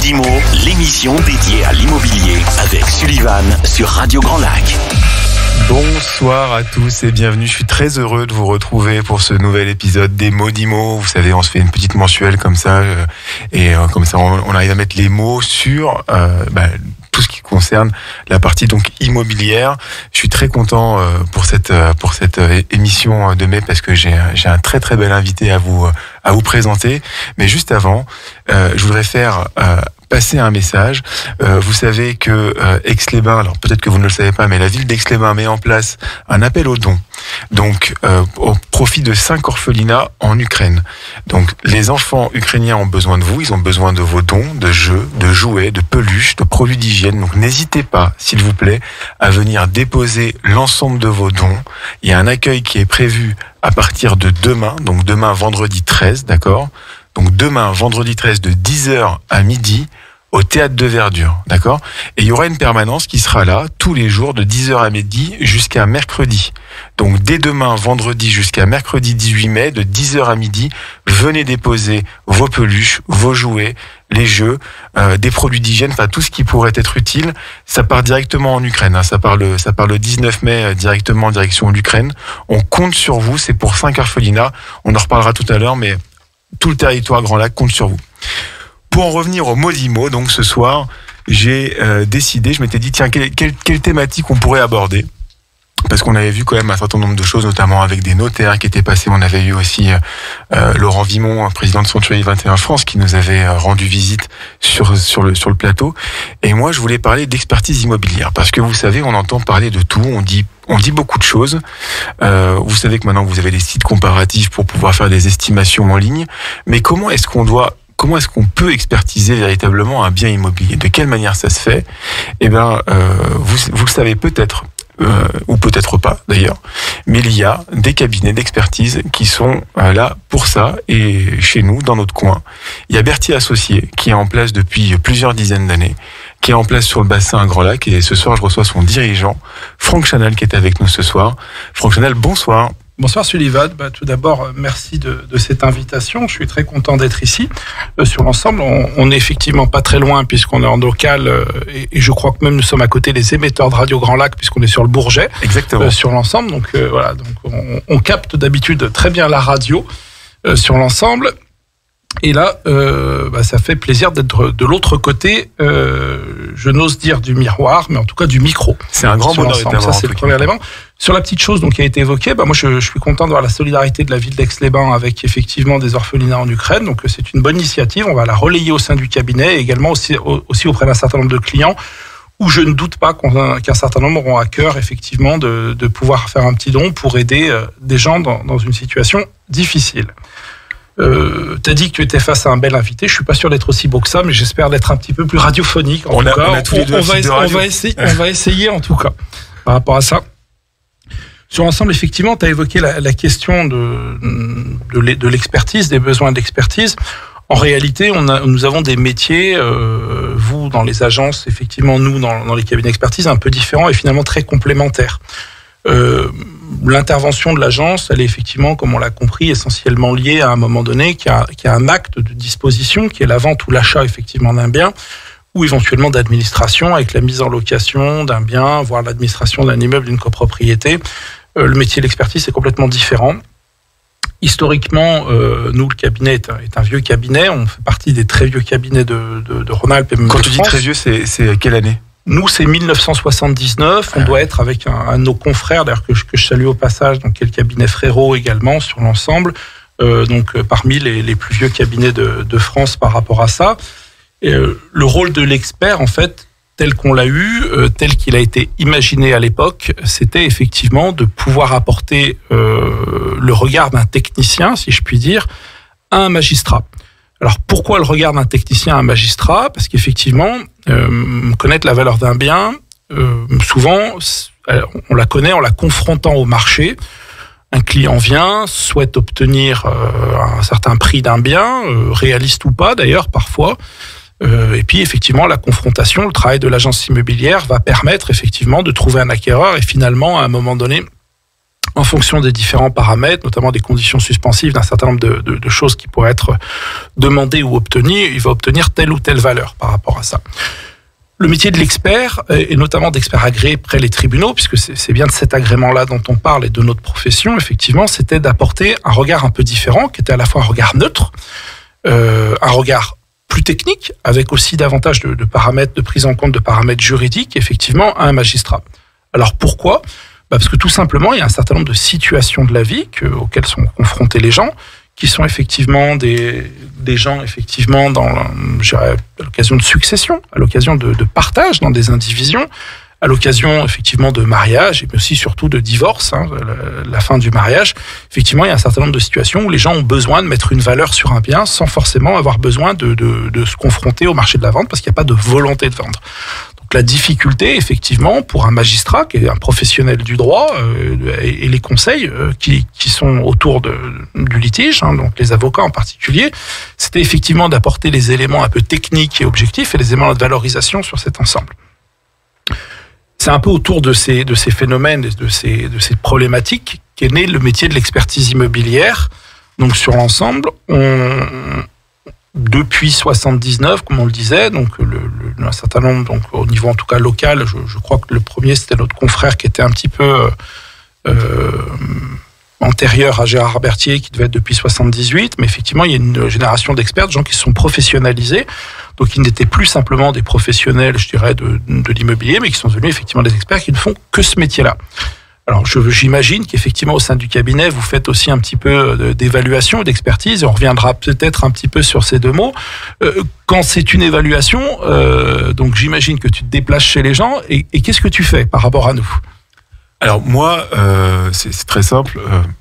Modimo, l'émission dédiée à l'immobilier avec Sullivan sur Radio Grand Lac. Bonsoir à tous et bienvenue. Je suis très heureux de vous retrouver pour ce nouvel épisode des Modimo. Vous savez, on se fait une petite mensuelle comme ça comme ça on arrive à mettre les mots sur tout ce qui concerne la partie donc immobilière. Je suis très content pour cette émission de mai parce que j'ai un très très bel invité à vous présenter. Mais juste avant, je voudrais faire passer un message. Vous savez que Aix-les-Bains, alors peut-être que vous ne le savez pas, mais la ville d'Aix-les-Bains met en place un appel aux dons. Donc au profit de 5 orphelinats en Ukraine. Donc les enfants ukrainiens ont besoin de vous, ils ont besoin de vos dons, de jeux, de jouets, de peluches, de produits d'hygiène. Donc n'hésitez pas, s'il vous plaît, à venir déposer l'ensemble de vos dons. Il y a un accueil qui est prévu à partir de demain, donc demain vendredi 13, d'accord ? Donc demain vendredi 13 de 10h à midi au Théâtre de Verdure, d'accord ? Et il y aura une permanence qui sera là tous les jours de 10h à midi jusqu'à mercredi. Donc dès demain vendredi jusqu'à mercredi 18 mai de 10h à midi, venez déposer vos peluches, vos jouets, les jeux, des produits d'hygiène, enfin tout ce qui pourrait être utile. Ça part directement en Ukraine, ça part le 19 mai directement en direction de l'Ukraine. On compte sur vous, c'est pour 5 orphelinats. On en reparlera tout à l'heure, mais tout le territoire Grand Lac compte sur vous. Pour en revenir au Modimo, donc ce soir, j'ai décidé, je m'étais dit, tiens, quelle thématique on pourrait aborder ? Parce qu'on avait vu quand même un certain nombre de choses, notamment avec des notaires qui étaient passés. On avait eu aussi Laurent Vimon, président de Sanctuary 21 France, qui nous avait rendu visite sur le plateau. Et moi, je voulais parler d'expertise immobilière. Parce que vous savez, on entend parler de tout, on dit beaucoup de choses. Vous savez que maintenant, vous avez des sites comparatifs pour pouvoir faire des estimations en ligne. Mais comment est-ce qu'on peut expertiser véritablement un bien immobilier ? De quelle manière ça se fait ? Eh bien, vous le savez peut-être, ou peut-être pas d'ailleurs, mais il y a des cabinets d'expertise qui sont là pour ça. Et chez nous, dans notre coin, il y a Berthier Associés qui est en place depuis plusieurs dizaines d'années, qui est en place sur le bassin à Grand Lac. Et ce soir, je reçois son dirigeant, Franck Chanal, qui est avec nous ce soir. Franck Chanal, bonsoir. Bonsoir Sullivan, tout d'abord merci de cette invitation, je suis très content d'être ici. Sur l'ensemble, on n'est effectivement pas très loin puisqu'on est en local et je crois que même nous sommes à côté des émetteurs de Radio Grand Lac puisqu'on est sur le Bourget. Exactement. Sur l'ensemble, donc voilà, donc on capte d'habitude très bien la radio sur l'ensemble. Et là, ça fait plaisir d'être de l'autre côté, je n'ose dire du miroir, mais en tout cas du micro. C'est un grand bonheur. Ça, c'est le premier élément. Sur la petite chose donc, qui a été évoquée, moi je suis content de voir la solidarité de la ville d'Aix-les-Bains avec effectivement des orphelinats en Ukraine. Donc c'est une bonne initiative, on va la relayer au sein du cabinet et également aussi auprès d'un certain nombre de clients où je ne doute pas qu'un certain nombre auront à cœur effectivement de pouvoir faire un petit don pour aider des gens dans une situation difficile. T'as dit que tu étais face à un bel invité. Je suis pas sûr d'être aussi beau que ça, mais j'espère d'être un petit peu plus radiophonique. On va essayer en tout cas par rapport à ça. Sur l'ensemble, effectivement, tu as évoqué la question de l'expertise, des besoins d'expertise. En réalité, nous avons des métiers, vous dans les agences, effectivement, nous dans les cabinets d'expertise, un peu différents et finalement très complémentaires. L'intervention de l'agence, elle est effectivement, comme on l'a compris, essentiellement liée à un moment donné qui a un acte de disposition, qui est la vente ou l'achat effectivement d'un bien, ou éventuellement d'administration avec la mise en location d'un bien, voire l'administration d'un immeuble, d'une copropriété. Le métier de l'expertise est complètement différent. Historiquement, nous, le cabinet est un vieux cabinet. On fait partie des très vieux cabinets de Rhône-Alpes et même de France. Quand tu dis très vieux, c'est quelle année ? Nous, c'est 1979. On doit être avec un de nos confrères, d'ailleurs que je salue au passage, donc qui est le cabinet Frérot également sur l'ensemble. Donc parmi les plus vieux cabinets de France par rapport à ça. Et, le rôle de l'expert, en fait, tel qu'on l'a eu, tel qu'il a été imaginé à l'époque, c'était effectivement de pouvoir apporter le regard d'un technicien, si je puis dire, à un magistrat. Alors pourquoi le regard d'un technicien à un magistrat ? Parce qu'effectivement, connaître la valeur d'un bien, souvent, on la connaît en la confrontant au marché. Un client vient, souhaite obtenir un certain prix d'un bien, réaliste ou pas d'ailleurs parfois. Et puis effectivement, la confrontation, le travail de l'agence immobilière va permettre effectivement de trouver un acquéreur et finalement, à un moment donné, en fonction des différents paramètres, notamment des conditions suspensives d'un certain nombre de choses qui pourraient être demandées ou obtenues, il va obtenir telle ou telle valeur par rapport à ça. Le métier de l'expert, et notamment d'expert agréé près les tribunaux, puisque c'est bien de cet agrément-là dont on parle et de notre profession, effectivement, c'était d'apporter un regard un peu différent, qui était à la fois un regard neutre, un regard plus technique, avec aussi davantage de paramètres, de prise en compte de paramètres juridiques, effectivement, à un magistrat. Alors pourquoi ? Parce que tout simplement, il y a un certain nombre de situations de la vie auxquelles sont confrontés les gens, qui sont effectivement des gens effectivement à l'occasion de succession, à l'occasion de partage dans des indivisions, à l'occasion effectivement de mariage et aussi surtout de divorce, la fin du mariage. Effectivement, il y a un certain nombre de situations où les gens ont besoin de mettre une valeur sur un bien sans forcément avoir besoin de se confronter au marché de la vente parce qu'il n'y a pas de volonté de vendre. La difficulté, effectivement, pour un magistrat, qui est un professionnel du droit, et les conseils qui sont autour du litige, donc les avocats en particulier, c'était effectivement d'apporter les éléments un peu techniques et objectifs et les éléments de valorisation sur cet ensemble. C'est un peu autour de ces phénomènes et de ces problématiques qu'est né le métier de l'expertise immobilière. Donc sur l'ensemble, depuis 79, comme on le disait, donc un certain nombre, donc au niveau en tout cas local, je crois que le premier c'était notre confrère qui était un petit peu antérieur à Gérard Berthier, qui devait être depuis 78, mais effectivement il y a une génération d'experts, de gens qui se sont professionnalisés, donc ils n'étaient plus simplement des professionnels, je dirais, de l'immobilier, mais qui sont devenus effectivement des experts qui ne font que ce métier-là. Alors, j'imagine qu'effectivement, au sein du cabinet, vous faites aussi un petit peu d'évaluation et d'expertise, et on reviendra peut-être un petit peu sur ces deux mots. Quand c'est une évaluation, donc j'imagine que tu te déplaces chez les gens, et qu'est-ce que tu fais par rapport à nous ? Alors moi, c'est très simple.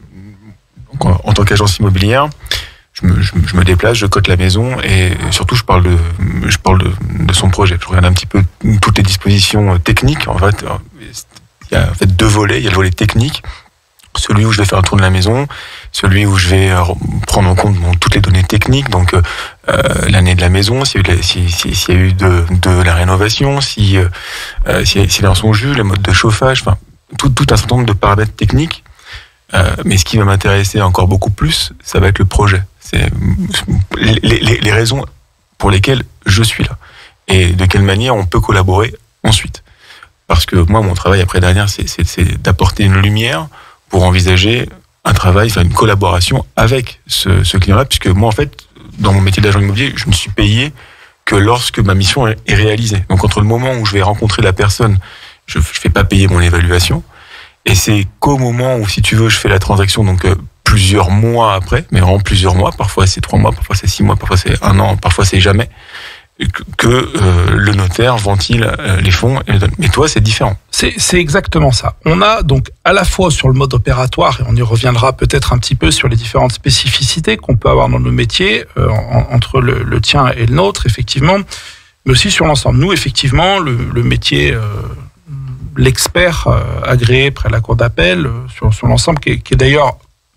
En tant qu'agence immobilière, je me déplace, je cote la maison, et surtout je parle de son projet. Je regarde un petit peu toutes les dispositions techniques, en fait. Il y a en fait deux volets. Il y a le volet technique, celui où je vais faire un tour de la maison, celui où je vais prendre en compte toutes les données techniques, donc l'année de la maison, s'il y a eu de la rénovation, s'il est en son jus, les modes de chauffage, enfin tout un certain nombre de paramètres techniques. Mais ce qui va m'intéresser encore beaucoup plus, ça va être le projet. C'est les raisons pour lesquelles je suis là et de quelle manière on peut collaborer ensuite. Parce que moi, mon travail après derrière, c'est d'apporter une lumière pour envisager un travail, faire une collaboration avec ce client-là, puisque moi, en fait, dans mon métier d'agent immobilier, je ne suis payé que lorsque ma mission est réalisée. Donc, entre le moment où je vais rencontrer la personne, je ne fais pas payer mon évaluation, et c'est qu'au moment où, si tu veux, je fais la transaction, donc plusieurs mois après, mais vraiment plusieurs mois, parfois c'est 3 mois, parfois c'est 6 mois, parfois c'est 1 an, parfois c'est jamais, que le notaire ventile les fonds. Mais toi, c'est différent. C'est exactement ça. On a donc à la fois sur le mode opératoire, et on y reviendra peut-être un petit peu sur les différentes spécificités qu'on peut avoir dans nos métiers, entre le tien et le nôtre, effectivement, mais aussi sur l'ensemble. Nous, effectivement, le métier, l'expert agréé près de la cour d'appel, sur l'ensemble, qui est d'ailleurs,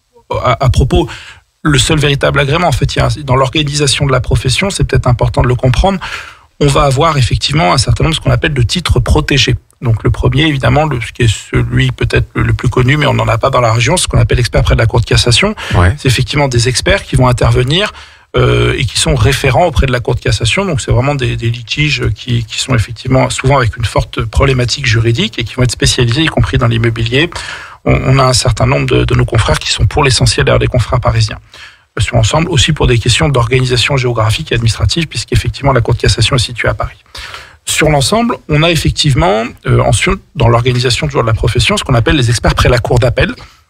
à propos, le seul véritable agrément. En fait, dans l'organisation de la profession, c'est peut-être important de le comprendre, on va avoir effectivement un certain nombre de ce qu'on appelle de titres protégés. Donc le premier, évidemment, ce qui est celui peut-être le plus connu, mais on n'en a pas dans la région, ce qu'on appelle expert près de la Cour de cassation. Ouais. C'est effectivement des experts qui vont intervenir et qui sont référents auprès de la Cour de cassation. Donc c'est vraiment des litiges qui sont effectivement souvent avec une forte problématique juridique et qui vont être spécialisés, y compris dans l'immobilier. On a un certain nombre de nos confrères qui sont pour l'essentiel d'ailleurs des confrères parisiens. Sur l'ensemble, aussi pour des questions d'organisation géographique et administrative, puisqu'effectivement la Cour de cassation est située à Paris. Sur l'ensemble, on a effectivement, ensuite, dans l'organisation toujours de la profession, ce qu'on appelle les experts près la cour d'appel,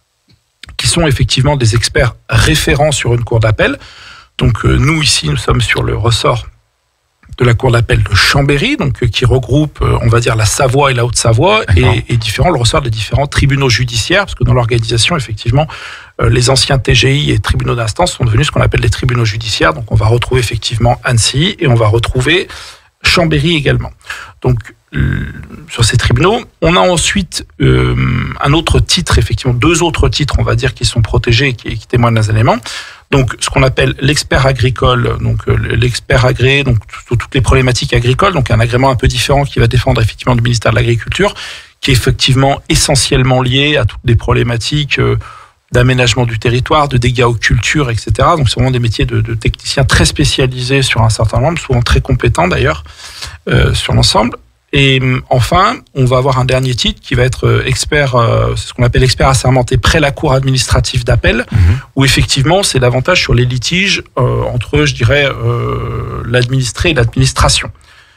qui sont effectivement des experts référents sur une cour d'appel. Donc nous, ici, nous sommes sur le ressort de la cour d'appel de Chambéry, donc qui regroupe, on va dire, la Savoie et la Haute-Savoie, et le ressort des différents tribunaux judiciaires, parce que dans l'organisation, effectivement, les anciens TGI et tribunaux d'instance sont devenus ce qu'on appelle les tribunaux judiciaires. Donc on va retrouver effectivement Annecy et on va retrouver Chambéry également. Donc sur ces tribunaux, on a ensuite un autre titre, effectivement 2 autres titres, on va dire, qui sont protégés et qui témoignent des éléments. Donc ce qu'on appelle l'expert agricole, donc l'expert agréé, donc toutes les problématiques agricoles, donc un agrément un peu différent qui va défendre effectivement le ministère de l'Agriculture, qui est effectivement essentiellement lié à toutes les problématiques d'aménagement du territoire, de dégâts aux cultures, etc. Donc, c'est vraiment des métiers de techniciens très spécialisés sur un certain nombre, souvent très compétents d'ailleurs, sur l'ensemble. Et enfin, on va avoir un dernier titre qui va être expert, c'est ce qu'on appelle expert assermenté près la cour administrative d'appel, où effectivement, c'est davantage sur les litiges entre, je dirais, l'administré et l'administration.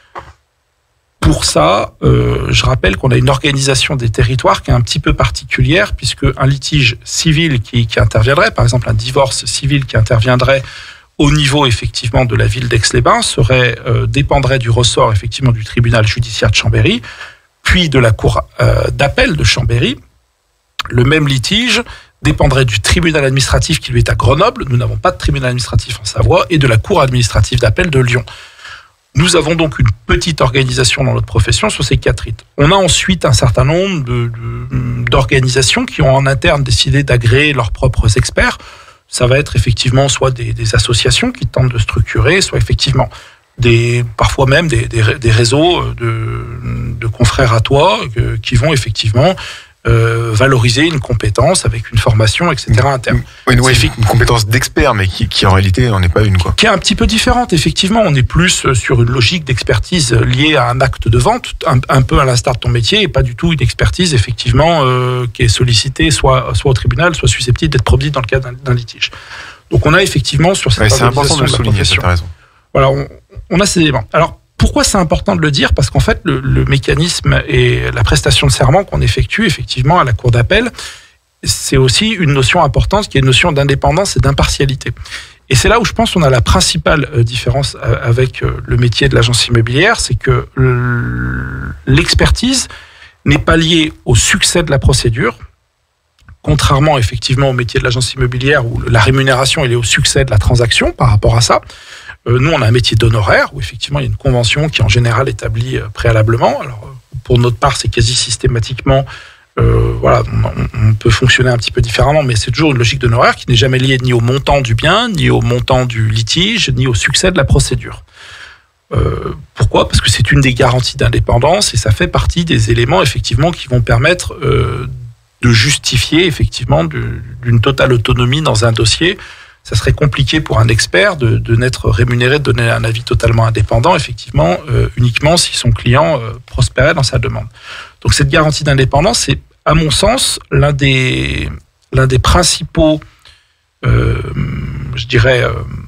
Pour ça, je rappelle qu'on a une organisation des territoires qui est un petit peu particulière, puisque un litige civil qui interviendrait, par exemple un divorce civil qui interviendrait au niveau effectivement de la ville d'Aix-les-Bains, dépendrait du ressort effectivement du tribunal judiciaire de Chambéry, puis de la cour d'appel de Chambéry. Le même litige dépendrait du tribunal administratif qui lui est à Grenoble. Nous n'avons pas de tribunal administratif en Savoie, et de la cour administrative d'appel de Lyon. Nous avons donc une petite organisation dans notre profession sur ces 4 rites. On a ensuite un certain nombre d'organisations qui ont en interne décidé d'agréer leurs propres experts. Ça va être effectivement soit des associations qui tentent de structurer, soit effectivement parfois même des réseaux de confrères à toi qui vont effectivement valoriser une compétence avec une formation, etc. interne. Oui, une compétence d'expert, mais qui en réalité n'en est pas une, quoi. Qui est un petit peu différente, effectivement. On est plus sur une logique d'expertise liée à un acte de vente, un peu à l'instar de ton métier, et pas du tout une expertise, effectivement, qui est sollicitée soit au tribunal, soit susceptible d'être produite dans le cadre d'un litige. Donc on a effectivement sur cette c'est important de le souligner, tu as raison. Voilà, on a ces éléments. Alors, pourquoi c'est important de le dire ? Parce qu'en fait, le mécanisme et la prestation de serment qu'on effectue effectivement à la cour d'appel, c'est aussi une notion importante qui est une notion d'indépendance et d'impartialité. Et c'est là où je pense qu'on a la principale différence avec le métier de l'agence immobilière, c'est que l'expertise n'est pas liée au succès de la procédure, contrairement effectivement au métier de l'agence immobilière où la rémunération est liée au succès de la transaction par rapport à ça. Nous, on a un métier d'honoraire où effectivement il y a une convention qui est en général établie préalablement. Alors, pour notre part, c'est quasi systématiquement, on peut fonctionner un petit peu différemment, mais c'est toujours une logique d'honoraire qui n'est jamais liée ni au montant du bien, ni au montant du litige, ni au succès de la procédure. Pourquoi ? Parce que c'est une des garanties d'indépendance et ça fait partie des éléments effectivement qui vont permettre de justifier effectivement d'une totale autonomie dans un dossier. Ça serait compliqué pour un expert de n'être rémunéré, de donner un avis totalement indépendant, effectivement, uniquement si son client prospérait dans sa demande. Donc cette garantie d'indépendance, c'est, à mon sens, l'un des principaux, je dirais,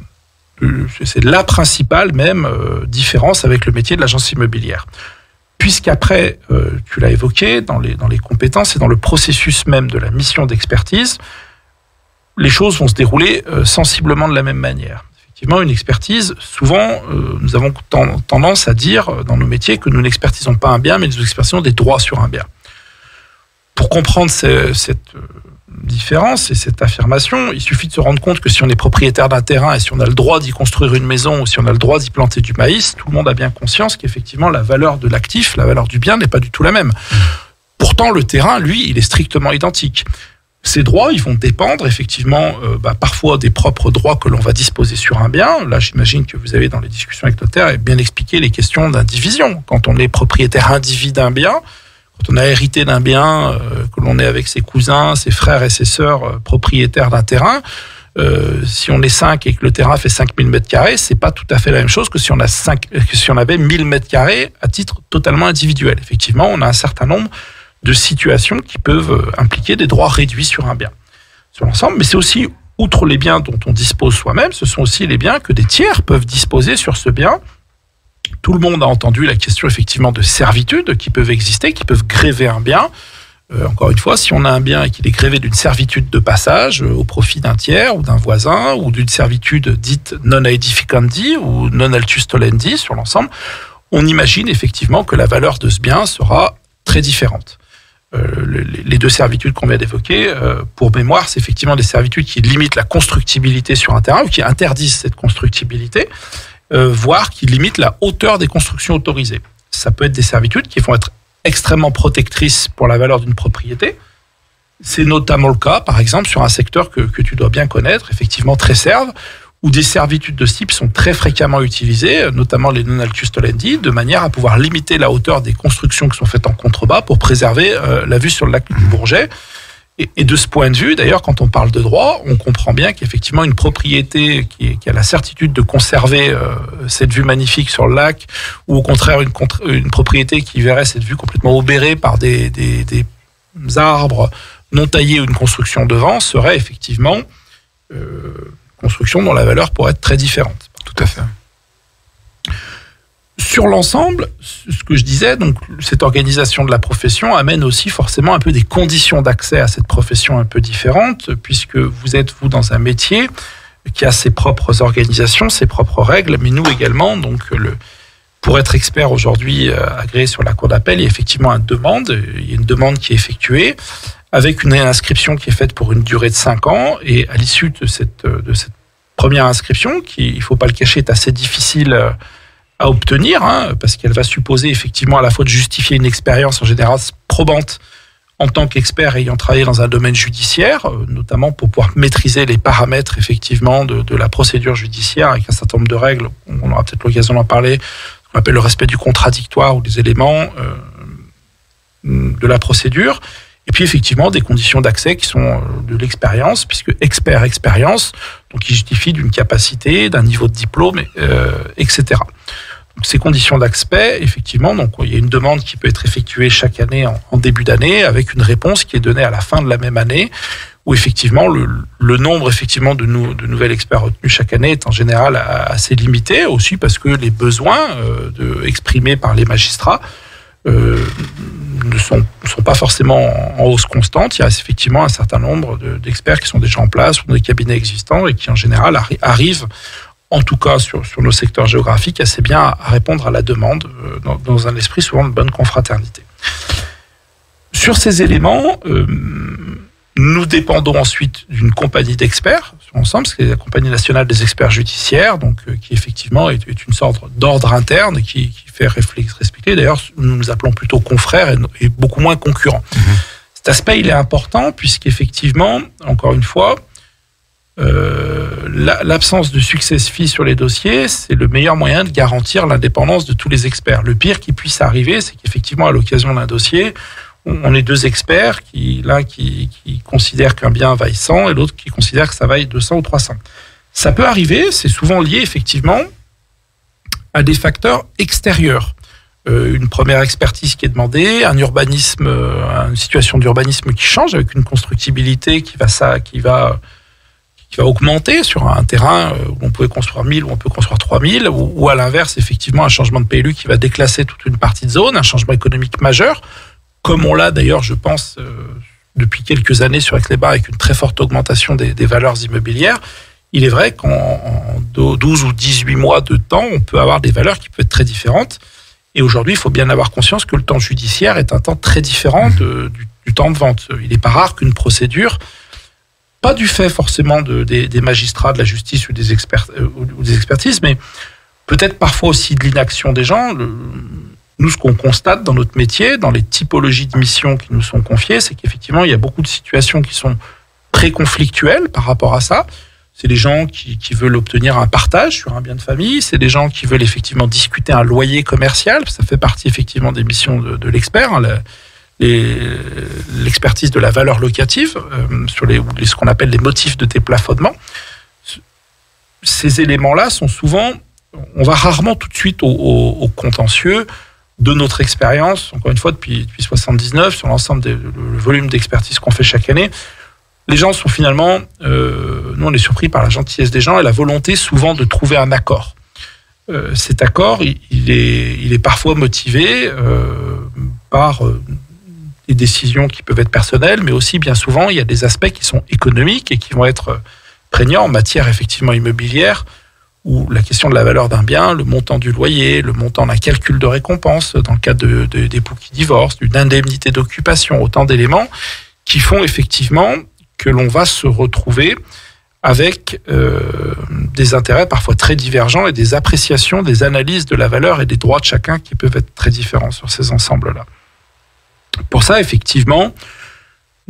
c'est la principale même différence avec le métier de l'agence immobilière. Puisqu'après, tu l'as évoqué, dans les compétences et dans le processus même de la mission d'expertise, les choses vont se dérouler sensiblement de la même manière. Effectivement, une expertise, souvent, nous avons tendance à dire dans nos métiers que nous n'expertisons pas un bien, mais nous expertisons des droits sur un bien. Pour comprendre cette différence et cette affirmation, il suffit de se rendre compte que si on est propriétaire d'un terrain et si on a le droit d'y construire une maison ou si on a le droit d'y planter du maïs, tout le monde a bien conscience qu'effectivement la valeur de l'actif, la valeur du bien n'est pas du tout la même. Pourtant, le terrain, lui, il est strictement identique. Ces droits, ils vont dépendre effectivement parfois des propres droits que l'on va disposer sur un bien. Là, j'imagine que vous avez dans les discussions avec notaire bien expliqué les questions d'indivision. Quand on est propriétaire individu d'un bien, quand on a hérité d'un bien, que l'on est avec ses cousins, ses frères et ses sœurs propriétaires d'un terrain, si on est 5 et que le terrain fait 5000 m², c'est pas tout à fait la même chose que si on avait 1000 m² à titre totalement individuel. Effectivement, on a un certain nombre de situations qui peuvent impliquer des droits réduits sur un bien, sur l'ensemble. Mais c'est aussi, outre les biens dont on dispose soi-même, ce sont aussi les biens que des tiers peuvent disposer sur ce bien. Tout le monde a entendu la question effectivement de servitudes qui peuvent exister, qui peuvent gréver un bien. Encore une fois, si on a un bien et qu'il est grévé d'une servitude de passage au profit d'un tiers ou d'un voisin, ou d'une servitude dite non aedificandi ou non altus tolendi sur l'ensemble, on imagine effectivement que la valeur de ce bien sera très différente. Les deux servitudes qu'on vient d'évoquer, pour mémoire, c'est effectivement des servitudes qui limitent la constructibilité sur un terrain ou qui interdisent cette constructibilité, voire qui limitent la hauteur des constructions autorisées. Ça peut être des servitudes qui vont être extrêmement protectrices pour la valeur d'une propriété. C'est notamment le cas, par exemple, sur un secteur que tu dois bien connaître, effectivement très serve, où des servitudes de ce type sont très fréquemment utilisées, notamment les non-altus tolendi, de manière à pouvoir limiter la hauteur des constructions qui sont faites en contrebas pour préserver la vue sur le lac du Bourget. Et de ce point de vue, d'ailleurs, quand on parle de droit, on comprend bien qu'effectivement une propriété qui a la certitude de conserver cette vue magnifique sur le lac, ou au contraire une propriété qui verrait cette vue complètement obérée par des arbres non taillés ou une construction devant, serait effectivement construction dont la valeur pourrait être très différente. Tout à fait. Sur l'ensemble, ce que je disais, donc cette organisation de la profession amène aussi forcément un peu des conditions d'accès à cette profession un peu différentes, puisque vous êtes, vous, dans un métier qui a ses propres organisations, ses propres règles, mais nous également. Donc, pour être expert aujourd'hui agréé sur la cour d'appel, il y a effectivement une demande qui est effectuée, avec une inscription qui est faite pour une durée de 5 ans, et à l'issue de cette première inscription, qui, il ne faut pas le cacher, est assez difficile à obtenir, parce qu'elle va supposer effectivement à la fois de justifier une expérience en général probante en tant qu'expert ayant travaillé dans un domaine judiciaire, notamment pour pouvoir maîtriser les paramètres effectivement de la procédure judiciaire avec un certain nombre de règles, on aura peut-être l'occasion d'en parler, ce qu'on appelle le respect du contradictoire ou des éléments de la procédure, et puis effectivement des conditions d'accès qui sont de l'expérience, puisque expérience, donc qui justifie d'une capacité, d'un niveau de diplôme, etc. Donc, ces conditions d'accès, effectivement, donc il y a une demande qui peut être effectuée chaque année en début d'année, avec une réponse qui est donnée à la fin de la même année, où effectivement le nombre effectivement de nouvelles experts retenus chaque année est en général assez limité, aussi parce que les besoins exprimés par les magistrats ne sont pas forcément en hausse constante. Il y a effectivement un certain nombre d'experts qui sont déjà en place ou dans des cabinets existants et qui en général arrivent, en tout cas sur nos secteurs géographiques, assez bien à répondre à la demande dans un esprit souvent de bonne confraternité. Sur ces éléments, nous dépendons ensuite d'une compagnie d'experts sur l'ensemble, c'est la Compagnie nationale des experts judiciaires, donc qui effectivement est une sorte d'ordre interne qui fait respecter. D'ailleurs, nous nous appelons plutôt confrères et beaucoup moins concurrents. Cet aspect, il est important puisqu'effectivement, encore une fois, l'absence de success fee sur les dossiers, c'est le meilleur moyen de garantir l'indépendance de tous les experts. Le pire qui puisse arriver, c'est qu'effectivement, à l'occasion d'un dossier, on est deux experts, l'un qui considère qu'un bien vaille 100 et l'autre qui considère que ça vaille 200 ou 300. Ça peut arriver, c'est souvent lié effectivement à des facteurs extérieurs. Une première expertise qui est demandée, un urbanisme, une situation d'urbanisme qui change avec une constructibilité qui va augmenter sur un terrain où on pouvait construire 1000, où on peut construire 3000, ou à l'inverse, effectivement, un changement de PLU qui va déclasser toute une partie de zone, un changement économique majeur, comme on l'a d'ailleurs, je pense, depuis quelques années sur Aix-les-Bains, avec une très forte augmentation des valeurs immobilières. Il est vrai qu'en 12 ou 18 mois de temps, on peut avoir des valeurs qui peuvent être très différentes. Et aujourd'hui, il faut bien avoir conscience que le temps judiciaire est un temps très différent du temps de vente. Il n'est pas rare qu'une procédure, pas du fait forcément des magistrats de la justice ou des expertises, mais peut-être parfois aussi de l'inaction des gens. Nous, ce qu'on constate dans notre métier, dans les typologies de missions qui nous sont confiées, c'est qu'effectivement, il y a beaucoup de situations qui sont très conflictuelles par rapport à ça. C'est les gens qui veulent obtenir un partage sur un bien de famille, c'est des gens qui veulent effectivement discuter un loyer commercial, ça fait partie effectivement des missions de l'expert, l'expertise de la valeur locative, sur ce qu'on appelle les motifs de déplafonnement. Ces éléments-là sont souvent, on va rarement tout de suite au contentieux de notre expérience, encore une fois depuis 79, sur l'ensemble le volume d'expertise qu'on fait chaque année. Les gens sont finalement, nous on est surpris par la gentillesse des gens et la volonté souvent de trouver un accord. Cet accord, il est parfois motivé par des décisions qui peuvent être personnelles, mais aussi bien souvent il y a des aspects qui sont économiques et qui vont être prégnants en matière effectivement immobilière, où la question de la valeur d'un bien, le montant du loyer, le montant d'un calcul de récompense dans le cas d'époux qui divorcent, d'une indemnité d'occupation, autant d'éléments qui font effectivement que l'on va se retrouver avec des intérêts parfois très divergents et des appréciations, des analyses de la valeur et des droits de chacun qui peuvent être très différents sur ces ensembles-là. Pour ça, effectivement,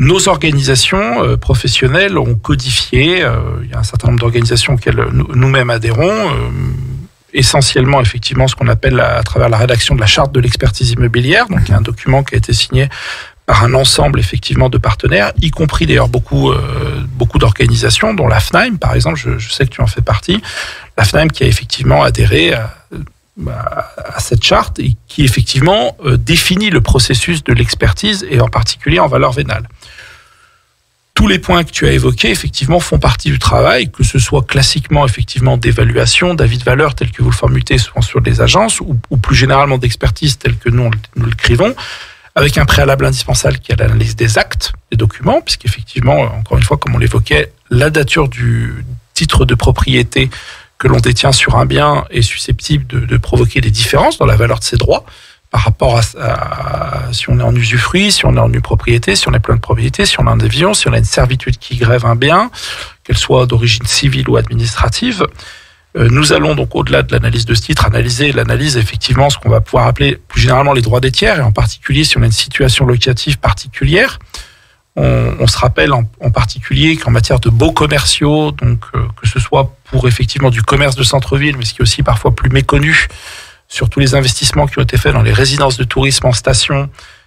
Nos organisations professionnelles ont codifié, il y a un certain nombre d'organisations auxquelles nous-mêmes adhérons, essentiellement effectivement ce qu'on appelle à travers la rédaction de la charte de l'expertise immobilière, donc il y a un document qui a été signé par un ensemble effectivement de partenaires, y compris d'ailleurs beaucoup d'organisations, dont la FNAIM par exemple, je sais que tu en fais partie, la FNAIM qui a effectivement adhéré à cette charte et qui effectivement définit le processus de l'expertise et en particulier en valeur vénale. Tous les points que tu as évoqués, effectivement, font partie du travail, que ce soit classiquement, effectivement, d'évaluation, d'avis de valeur, tel que vous le formulez souvent sur des agences, ou plus généralement d'expertise, tel que nous l'écrivons, avec un préalable indispensable qui est l'analyse des actes, des documents, puisqu'effectivement, encore une fois, comme on l'évoquait, la nature du titre de propriété que l'on détient sur un bien est susceptible de provoquer des différences dans la valeur de ses droits, par rapport à si on est en usufruit, si on est en nue propriété, si on est plein de propriété, si on a un dévision, si on a une servitude qui grève un bien, qu'elle soit d'origine civile ou administrative. Nous allons donc, au-delà de l'analyse de ce titre, analyser effectivement ce qu'on va pouvoir appeler plus généralement les droits des tiers, et en particulier si on a une situation locative particulière. On se rappelle en particulier qu'en matière de baux commerciaux, donc que ce soit pour effectivement du commerce de centre-ville, mais ce qui est aussi parfois plus méconnu, sur tous les investissements qui ont été faits dans les résidences de tourisme en station,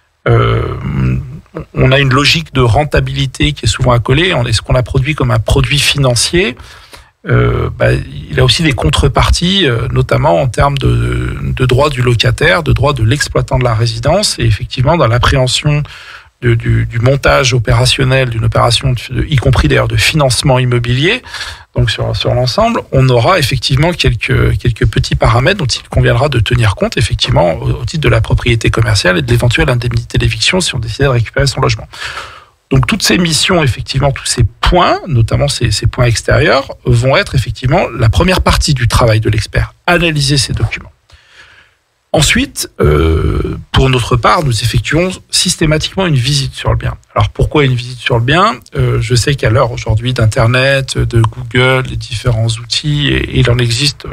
on a une logique de rentabilité qui est souvent accolée. Ce qu'on a produit comme un produit financier, il a aussi des contreparties, notamment en termes de droits du locataire, de droits de l'exploitant de la résidence, et effectivement dans l'appréhension du montage opérationnel d'une opération, y compris d'ailleurs de financement immobilier. Donc sur l'ensemble, on aura effectivement quelques petits paramètres dont il conviendra de tenir compte effectivement au titre de la propriété commerciale et de l'éventuelle indemnité d'éviction si on décidait de récupérer son logement. Donc toutes ces missions, effectivement, tous ces points, notamment ces points extérieurs, vont être effectivement la première partie du travail de l'expert, analyser ces documents. Ensuite, pour notre part, nous effectuons systématiquement une visite sur le bien. Alors pourquoi une visite sur le bien ? Je sais qu'à l'heure aujourd'hui d'Internet, de Google, les différents outils, et il en existe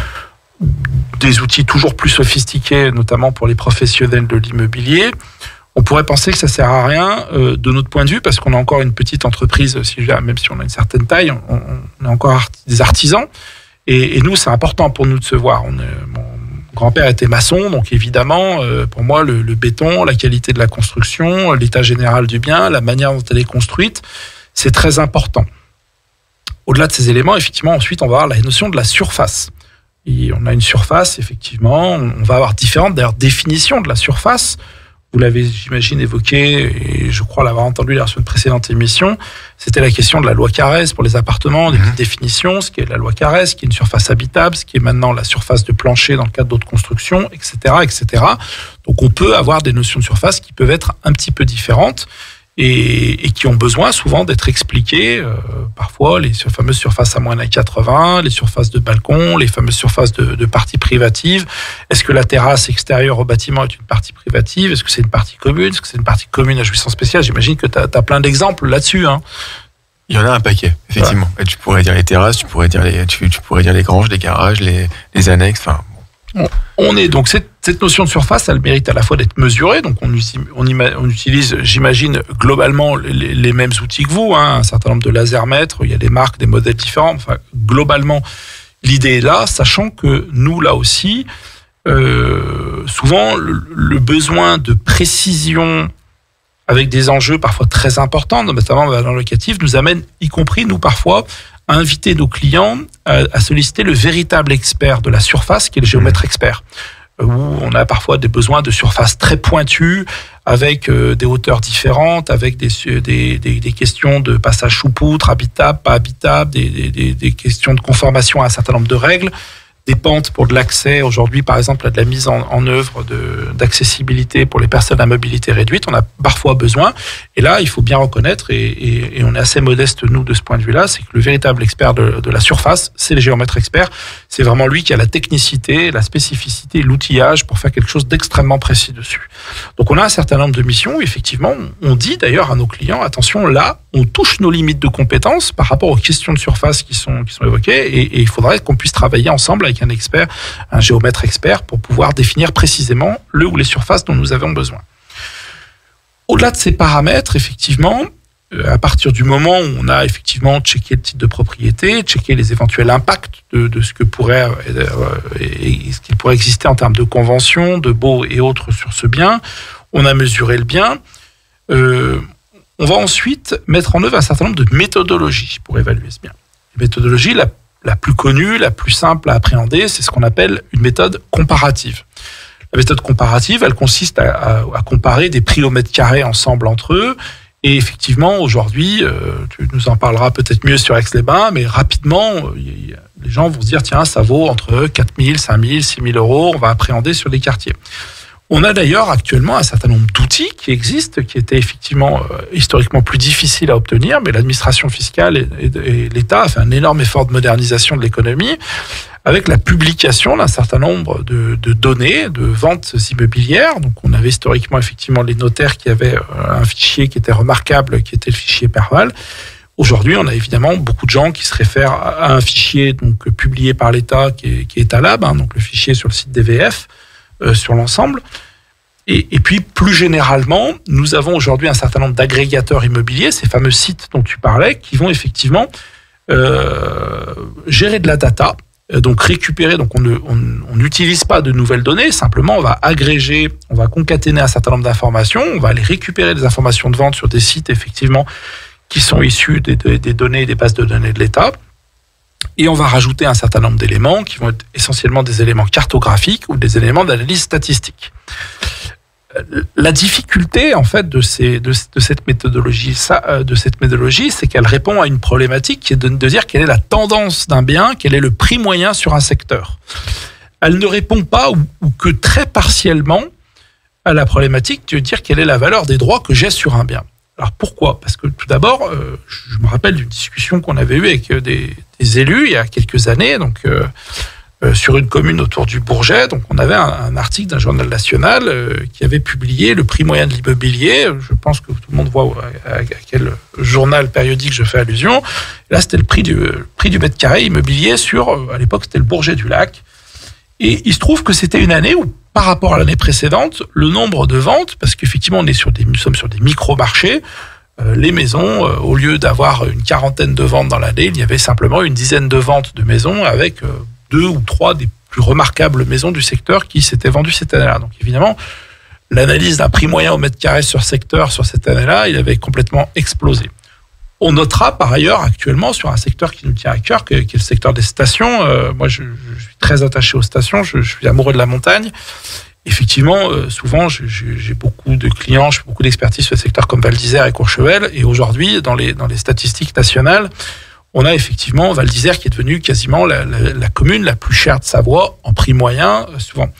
des outils toujours plus sophistiqués, notamment pour les professionnels de l'immobilier. On pourrait penser que ça sert à rien de notre point de vue, parce qu'on a encore une petite entreprise, même si on a une certaine taille, on est encore des artisans. Et nous, c'est important pour nous de se voir. Mon grand-père était maçon, donc évidemment, pour moi, le béton, la qualité de la construction, l'état général du bien, la manière dont elle est construite, c'est très important. Au-delà de ces éléments, effectivement, ensuite, on va avoir la notion de la surface. Et on a une surface, effectivement, on va avoir différentes d'ailleurs définitions de la surface. Vous l'avez, j'imagine, évoqué, et je crois l'avoir entendu sur une précédente émission, c'était la question de la loi Carrez pour les appartements, des petites définitions, ce qui est la loi Carrez, ce qui est une surface habitable, ce qui est maintenant la surface de plancher dans le cadre d'autres constructions, etc., etc. Donc on peut avoir des notions de surface qui peuvent être un petit peu différentes et qui ont besoin souvent d'être expliquées. Parfois, les fameuses surfaces à moins d'1,80, les surfaces de balcon, les fameuses surfaces de parties privatives. Est-ce que la terrasse extérieure au bâtiment est une partie privative ? Est-ce que c'est une partie commune ? Est-ce que c'est une partie commune à jouissance spéciale ? J'imagine que tu as plein d'exemples là-dessus. Hein. Il y en a un paquet, effectivement. Ouais. Tu pourrais dire les terrasses, tu pourrais dire les granges, les garages, les annexes, enfin... On est donc cette notion de surface, elle mérite à la fois d'être mesurée. Donc on utilise, j'imagine, globalement les mêmes outils que vous, hein, un certain nombre de lasermètres. Il y a des marques, des modèles différents. Enfin, globalement, l'idée est là, sachant que nous, là aussi, souvent le besoin de précision avec des enjeux parfois très importants, notamment dans le locatif, nous amène, y compris nous parfois, à inviter nos clients à solliciter le véritable expert de la surface, qui est le géomètre expert, où on a parfois des besoins de surface très pointues, avec des hauteurs différentes, avec des questions de passage sous poutre, habitable, pas habitable, des questions de conformation à un certain nombre de règles, des pentes pour de l'accès. Aujourd'hui, par exemple, à de la mise en œuvre d'accessibilité pour les personnes à mobilité réduite, on a parfois besoin. Et là, il faut bien reconnaître, et on est assez modeste, nous, de ce point de vue-là, c'est que le véritable expert de la surface, c'est le géomètre expert. C'est vraiment lui qui a la technicité, la spécificité, l'outillage pour faire quelque chose d'extrêmement précis dessus. Donc, on a un certain nombre de missions où, effectivement, on dit d'ailleurs à nos clients, attention, là, on touche nos limites de compétences par rapport aux questions de surface qui sont évoquées, et il faudrait qu'on puisse travailler ensemble avec un expert, un géomètre expert, pour pouvoir définir précisément le ou les surfaces dont nous avons besoin. Au-delà de ces paramètres, effectivement, à partir du moment où on a effectivement checké le titre de propriété, checké les éventuels impacts de ce que pourrait et ce qu'il pourrait exister en termes de convention, de baux et autres sur ce bien, on a mesuré le bien. On va ensuite mettre en œuvre un certain nombre de méthodologies pour évaluer ce bien. La méthodologie la plus connue, la plus simple à appréhender, c'est ce qu'on appelle une méthode comparative. La méthode comparative, elle consiste à comparer des prix au mètre carré ensemble entre eux. Et effectivement, aujourd'hui, tu nous en parleras peut-être mieux sur Aix-les-Bains, mais rapidement, les gens vont se dire, tiens, ça vaut entre 4 000, 5 000, 6 000 euros, on va appréhender sur les quartiers. On a d'ailleurs actuellement un certain nombre d'outils qui existent, qui étaient effectivement historiquement plus difficiles à obtenir, mais l'administration fiscale et l'État a fait un énorme effort de modernisation de l'économie avec la publication d'un certain nombre de données, de ventes immobilières. Donc on avait historiquement effectivement les notaires qui avaient un fichier qui était remarquable, qui était le fichier Perval. Aujourd'hui, on a évidemment beaucoup de gens qui se réfèrent à un fichier donc publié par l'État qui est Etalab, donc le fichier sur le site DVF, sur l'ensemble. Et puis, plus généralement, nous avons aujourd'hui un certain nombre d'agrégateurs immobiliers, ces fameux sites dont tu parlais, qui vont effectivement gérer de la data, donc récupérer. Donc, on n'utilise pas de nouvelles données, simplement, on va agréger, on va concaténer un certain nombre d'informations, on va aller récupérer des informations de vente sur des sites, effectivement, qui sont issus des données, des bases de données de l'État. Et on va rajouter un certain nombre d'éléments qui vont être essentiellement des éléments cartographiques ou des éléments d'analyse statistique. La difficulté, en fait, de cette méthodologie, c'est qu'elle répond à une problématique qui est de dire quelle est la tendance d'un bien, quel est le prix moyen sur un secteur. Elle ne répond pas ou que très partiellement à la problématique de dire quelle est la valeur des droits que j'ai sur un bien. Alors pourquoi ? Parce que tout d'abord, je me rappelle d'une discussion qu'on avait eue avec des élus il y a quelques années, donc sur une commune autour du Bourget. Donc on avait un article d'un journal national qui avait publié le prix moyen de l'immobilier. Je pense que tout le monde voit à quel journal périodique je fais allusion. Et là, c'était le prix du mètre carré immobilier sur, à l'époque, c'était le Bourget du Lac. Et il se trouve que c'était une année où, par rapport à l'année précédente, le nombre de ventes, parce qu'effectivement, nous sommes sur des micro-marchés, les maisons, au lieu d'avoir une quarantaine de ventes dans l'année, il y avait simplement une dizaine de ventes de maisons avec 2 ou 3 des plus remarquables maisons du secteur qui s'étaient vendues cette année-là. Donc évidemment, l'analyse d'un prix moyen au mètre carré sur secteur sur cette année-là, il avait complètement explosé. On notera par ailleurs actuellement sur un secteur qui nous tient à cœur, qui est le secteur des stations. Moi, je suis très attaché aux stations, je suis amoureux de la montagne. Effectivement, souvent, j'ai beaucoup de clients, je fais beaucoup d'expertise sur le secteur comme Val d'Isère et Courchevel. Et aujourd'hui, dans les statistiques nationales, on a effectivement Val d'Isère qui est devenue quasiment la commune la plus chère de Savoie en prix moyen. Souvent,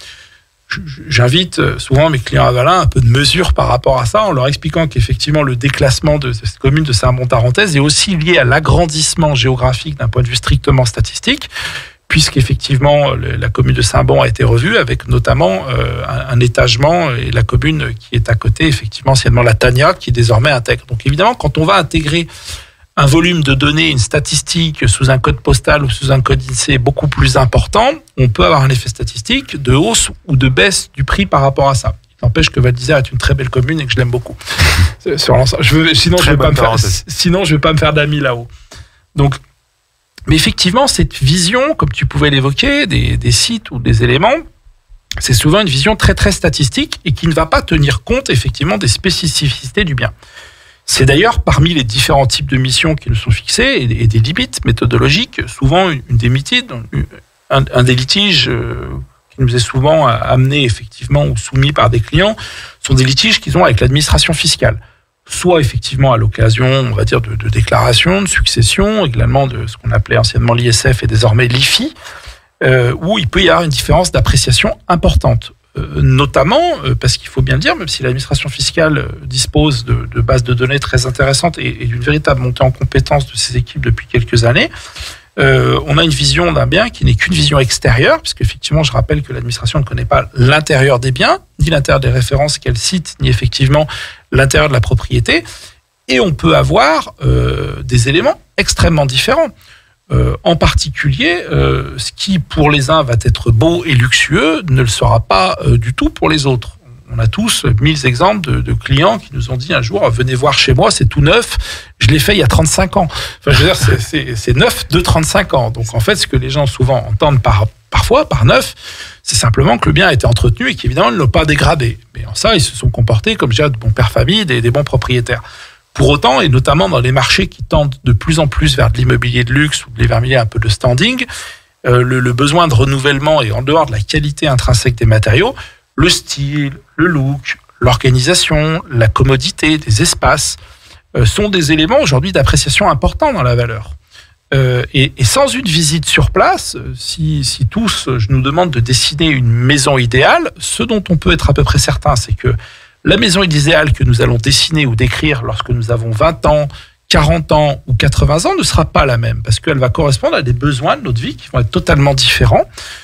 j'invite souvent mes clients avalins un peu de mesure par rapport à ça, en leur expliquant qu'effectivement le déclassement de cette commune de Saint-Bon-Tarentaise est aussi lié à l'agrandissement géographique d'un point de vue strictement statistique, puisqu'effectivement la commune de Saint-Bon a été revue avec notamment un étagement et la commune qui est à côté, effectivement anciennement la Tania, qui désormais intègre. Donc évidemment, quand on va intégrer un volume de données, une statistique sous un code postal ou sous un code INSEE beaucoup plus important, on peut avoir un effet statistique de hausse ou de baisse du prix par rapport à ça. Il n'empêche que Val d'Isère est une très belle commune et que je l'aime beaucoup. Sinon, je ne vais pas me faire d'amis là-haut. Donc, mais effectivement, cette vision, comme tu pouvais l'évoquer, des sites ou des éléments, c'est souvent une vision très très statistique et qui ne va pas tenir compte effectivement des spécificités du bien. C'est d'ailleurs parmi les différents types de missions qui nous sont fixées et des limites méthodologiques, souvent une des un des litiges qui nous est souvent amené effectivement ou soumis par des clients sont des litiges qu'ils ont avec l'administration fiscale. Soit effectivement à l'occasion, on va dire, de déclarations, de succession, également de ce qu'on appelait anciennement l'ISF et désormais l'IFI, où il peut y avoir une différence d'appréciation importante. Notamment, parce qu'il faut bien le dire, même si l'administration fiscale dispose de bases de données très intéressantes et d'une véritable montée en compétence de ses équipes depuis quelques années, on a une vision d'un bien qui n'est qu'une vision extérieure, puisqu'effectivement, je rappelle que l'administration ne connaît pas l'intérieur des biens, ni l'intérieur des références qu'elle cite, ni effectivement l'intérieur de la propriété, et on peut avoir des éléments extrêmement différents. En particulier, ce qui pour les uns va être beau et luxueux ne le sera pas du tout pour les autres. on a tous 1000 exemples de clients qui nous ont dit un jour, venez voir chez moi, c'est tout neuf, je l'ai fait il y a 35 ans. Enfin, je veux dire, c'est neuf de 35 ans. Donc en fait, ce que les gens souvent entendent parfois par neuf, c'est simplement que le bien a été entretenu et qu'évidemment, ils ne l'ont pas dégradé. Mais en ça, ils se sont comportés comme, je dirais, de bons pères famille, des bons propriétaires. Pour autant, et notamment dans les marchés qui tendent de plus en plus vers de l'immobilier de luxe ou de l'immobilier un peu de standing, le besoin de renouvellement et en dehors de la qualité intrinsèque des matériaux, le style, le look, l'organisation, la commodité des espaces sont des éléments aujourd'hui d'appréciation importants dans la valeur. Et sans une visite sur place, si tous je nous demande de dessiner une maison idéale, ce dont on peut être à peu près certain, c'est que la maison idéale que nous allons dessiner ou décrire lorsque nous avons 20 ans, 40 ans ou 80 ans ne sera pas la même, parce qu'elle va correspondre à des besoins de notre vie qui vont être totalement différents,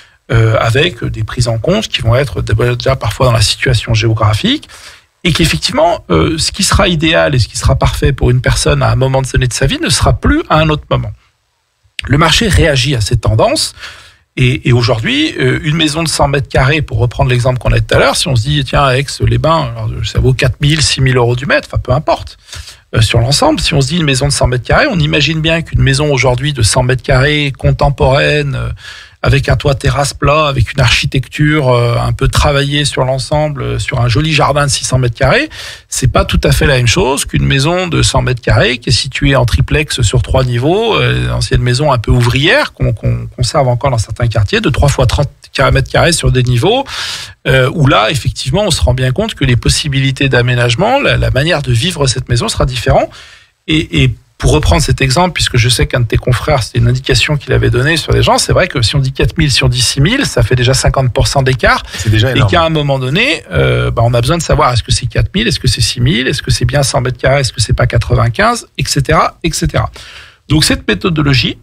avec des prises en compte qui vont être déjà parfois dans la situation géographique, et qu'effectivement, ce qui sera idéal et ce qui sera parfait pour une personne à un moment donné de sa vie ne sera plus à un autre moment. Le marché réagit à ces tendances. Et aujourd'hui, une maison de 100 mètres carrés, pour reprendre l'exemple qu'on a tout à l'heure, si on se dit, tiens, à Aix-les-Bains, ça vaut 4 000, 6 000 euros du mètre, enfin, peu importe, sur l'ensemble. Si on se dit une maison de 100 mètres carrés, on imagine bien qu'une maison aujourd'hui de 100 mètres carrés, contemporaine, avec un toit terrasse plat, avec une architecture un peu travaillée sur l'ensemble, sur un joli jardin de 600 mètres carrés, c'est pas tout à fait la même chose qu'une maison de 100 mètres carrés qui est située en triplex sur 3 niveaux, ancienne maison un peu ouvrière qu'on conserve encore dans certains quartiers, de 3 fois 30 mètres carrés sur des niveaux, où là, effectivement, on se rend bien compte que les possibilités d'aménagement, la manière de vivre cette maison sera différente. Et pour reprendre cet exemple, puisque je sais qu'un de tes confrères, c'était une indication qu'il avait donnée sur les gens, c'est vrai que si on dit 4 000, si on dit 6 000, ça fait déjà 50% d'écart. C'est déjà énorme. Et qu'à un moment donné, on a besoin de savoir est-ce que c'est 4 000, est-ce que c'est 6 000, est-ce que c'est bien 100 mètres carrés, est-ce que c'est pas 95, etc., etc. Donc cette méthodologie,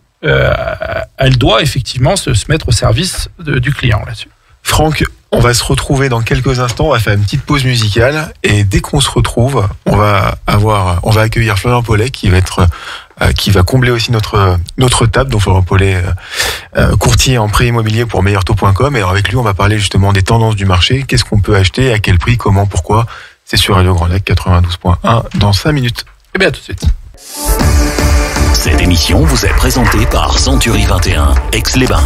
elle doit effectivement se mettre au service du client là-dessus. Franck, on va se retrouver dans quelques instants, on va faire une petite pause musicale et dès qu'on se retrouve, on va accueillir Florian Paulet qui va combler aussi notre table. Donc Florian Paulet, courtier en prêt immobilier pour meilleurtaux.com, et alors avec lui on va parler justement des tendances du marché, qu'est-ce qu'on peut acheter, à quel prix, comment, pourquoi. C'est sur Radio Grand Lac 92.1 dans 5 minutes. Et bien à tout de suite. Cette émission vous est présentée par Century 21 Aix-les-Bains.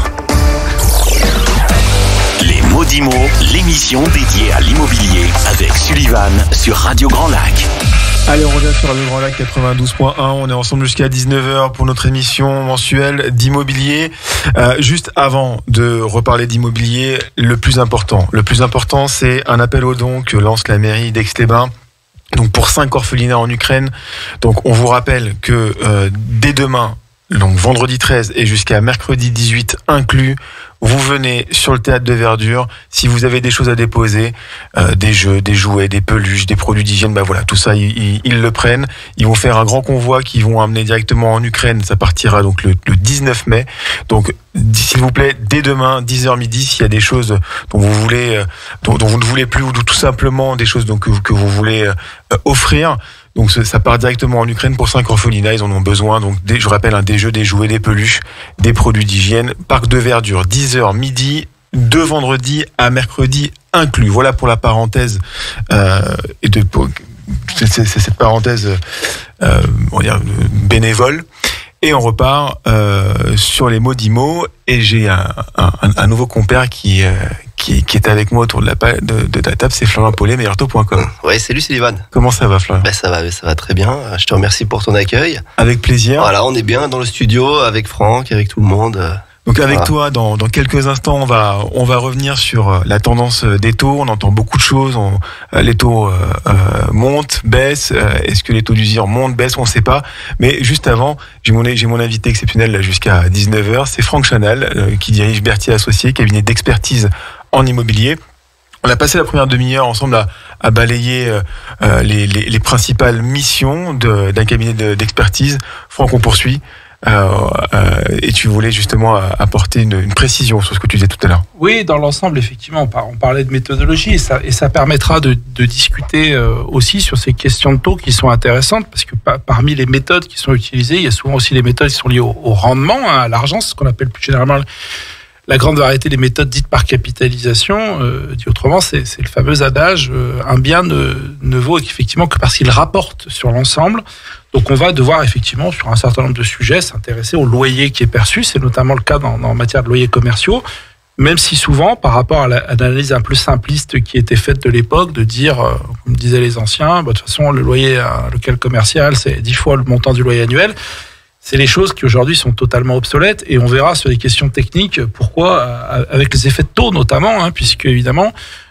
Les Maudits mots, l'émission dédiée à l'immobilier avec Sullivan sur Radio Grand Lac. Allez, on revient sur Radio Grand Lac 92.1. On est ensemble jusqu'à 19h pour notre émission mensuelle d'immobilier. Juste avant de reparler d'immobilier, le plus important, c'est un appel aux dons que lance la mairie d'Aix-les-Bains. Donc pour 5 orphelinats en Ukraine. Donc on vous rappelle que dès demain, donc vendredi 13 et jusqu'à mercredi 18 inclus, vous venez sur le théâtre de Verdure. Si vous avez des choses à déposer, des jeux, des jouets, des peluches, des produits d'hygiène, voilà, tout ça, ils le prennent. Ils vont faire un grand convoi qu'ils vont amener directement en Ukraine. Ça partira donc le 19 mai. Donc, s'il vous plaît, dès demain, 10h midi, s'il y a des choses dont vous voulez, dont vous ne voulez plus, ou tout simplement des choses donc, que vous voulez offrir. Donc ça part directement en Ukraine pour 5 orphelinats. Ils en ont besoin. Donc je rappelle, des jeux, des jouets, des peluches, des produits d'hygiène. Parc de Verdure, 10h midi, de vendredi à mercredi inclus. Voilà pour la parenthèse. C'est cette parenthèse on va dire, bénévole. Et on repart sur les Maudits mots. Et j'ai un nouveau compère qui est avec moi autour de la table, c'est Florian Paulet, meilleurtaux.com. Ouais, salut Sullivan. Comment ça va, Florian ? Ça va très bien. Je te remercie pour ton accueil. Avec plaisir. Voilà, on est bien dans le studio avec Franck, avec tout le monde. Donc avec toi, dans quelques instants, on va revenir sur la tendance des taux. On entend beaucoup de choses. Les taux montent, baissent. Est-ce que les taux d'usure montent, baissent ? On ne sait pas. Mais juste avant, j'ai mon invité exceptionnel là jusqu'à 19h. C'est Franck Chanal qui dirige Berthier Associés, cabinet d'expertise en immobilier. On a passé la première demi-heure ensemble à balayer les principales missions d'un cabinet d'expertise. Franck, on poursuit. Et tu voulais justement apporter une précision sur ce que tu disais tout à l'heure. Oui, dans l'ensemble, effectivement, on parlait de méthodologie et ça permettra de discuter aussi sur ces questions de taux qui sont intéressantes, parce que parmi les méthodes qui sont utilisées, il y a souvent aussi les méthodes qui sont liées au rendement, à l'argent, ce qu'on appelle plus généralement la grande variété des méthodes dites par capitalisation. Dit autrement, c'est le fameux adage un bien ne vaut effectivement que parce qu'il rapporte sur l'ensemble. Donc on va devoir effectivement, sur un certain nombre de sujets, s'intéresser au loyer qui est perçu. C'est notamment le cas en matière de loyers commerciaux, même si souvent, par rapport à l'analyse un peu simpliste qui était faite de l'époque, de dire, comme disaient les anciens, de toute façon, le loyer à un local commercial, c'est 10 fois le montant du loyer annuel. C'est les choses qui aujourd'hui sont totalement obsolètes, et on verra sur les questions techniques pourquoi, avec les effets de taux notamment, puisque évidemment,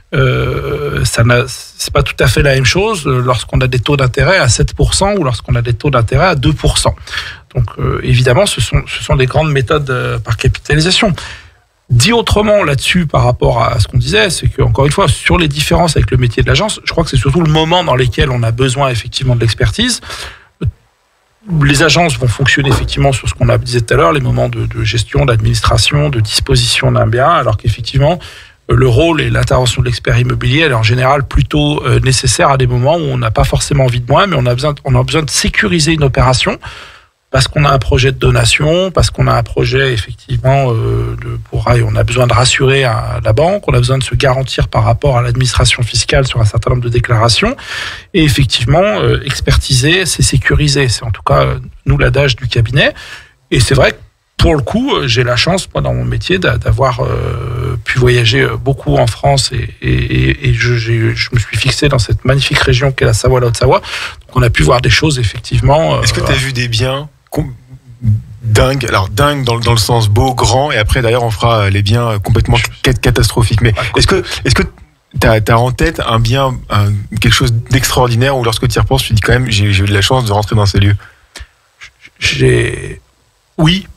c'est pas tout à fait la même chose lorsqu'on a des taux d'intérêt à 7% ou lorsqu'on a des taux d'intérêt à 2%. Donc évidemment, ce sont des grandes méthodes par capitalisation. Dit autrement là-dessus par rapport à ce qu'on disait, c'est que, encore une fois, sur les différences avec le métier de l'agence, je crois que c'est surtout le moment dans lequel on a besoin effectivement de l'expertise. Les agences vont fonctionner effectivement sur ce qu'on disait tout à l'heure, les moments de gestion, d'administration, de disposition d'un bien, alors qu'effectivement, le rôle et l'intervention de l'expert immobilier, elle est en général plutôt nécessaire à des moments où on n'a pas forcément envie de moins, mais on a besoin de sécuriser une opération, parce qu'on a un projet de donation, parce qu'on a un projet effectivement on a besoin de rassurer la banque, on a besoin de se garantir par rapport à l'administration fiscale sur un certain nombre de déclarations, et effectivement expertiser, c'est sécuriser. C'est en tout cas nous l'adage du cabinet, et c'est vrai que pour le coup, j'ai la chance, moi, dans mon métier, d'avoir pu voyager beaucoup en France, et je me suis fixé dans cette magnifique région qu'est la Savoie, la Haute-Savoie. Donc on a pu voir des choses effectivement. Est-ce que tu as vu des biens dingue, alors dingue dans le sens beau, grand, et après d'ailleurs on fera les biens complètement catastrophiques. Mais est-ce que t'as en tête un bien, quelque chose d'extraordinaire, où lorsque tu y repenses, tu dis quand même j'ai eu de la chance de rentrer dans ces lieux? Oui.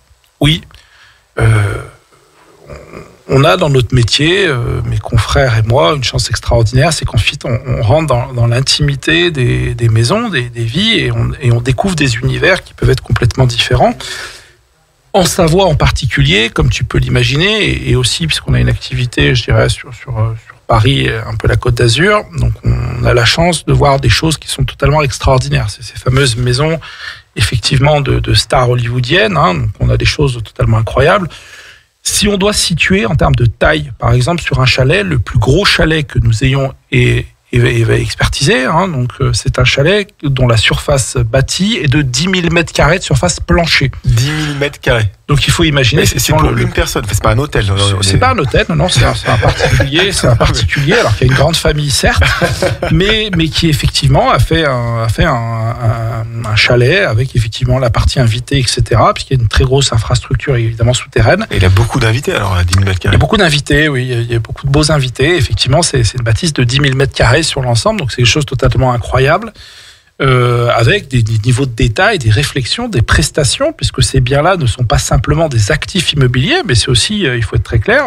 On a dans notre métier, mes confrères et moi, une chance extraordinaire, c'est qu'ensuite on rentre dans l'intimité des maisons, des vies, et on découvre des univers qui peuvent être complètement différents. En Savoie en particulier, comme tu peux l'imaginer, et aussi puisqu'on a une activité, je dirais, sur Paris, un peu la Côte d'Azur, donc on a la chance de voir des choses qui sont totalement extraordinaires. C'est ces fameuses maisons, effectivement, de stars hollywoodiennes, donc on a des choses totalement incroyables. Si on doit se situer en termes de taille, par exemple, sur un chalet, le plus gros chalet que nous ayons est expertisé, donc c'est un chalet dont la surface bâtie est de 10 000 m² de surface plancher. 10 000 m². Donc il faut imaginer... C'est pour une personne, c'est pas un hôtel. C'est pas un hôtel, non, c'est un particulier, alors qu'il y a une grande famille, certes, mais qui effectivement a fait un chalet avec effectivement la partie invitée, etc., puisqu'il y a une très grosse infrastructure évidemment souterraine. Et il a beaucoup d'invités alors à 10 000 m². Il y a beaucoup d'invités, oui, il y a beaucoup de beaux invités. Effectivement, c'est une bâtisse de 10 000 m² sur l'ensemble, donc c'est quelque chose de totalement incroyable. Avec des niveaux de détail, des réflexions, des prestations, puisque ces biens-là ne sont pas simplement des actifs immobiliers, mais c'est aussi, il faut être très clair,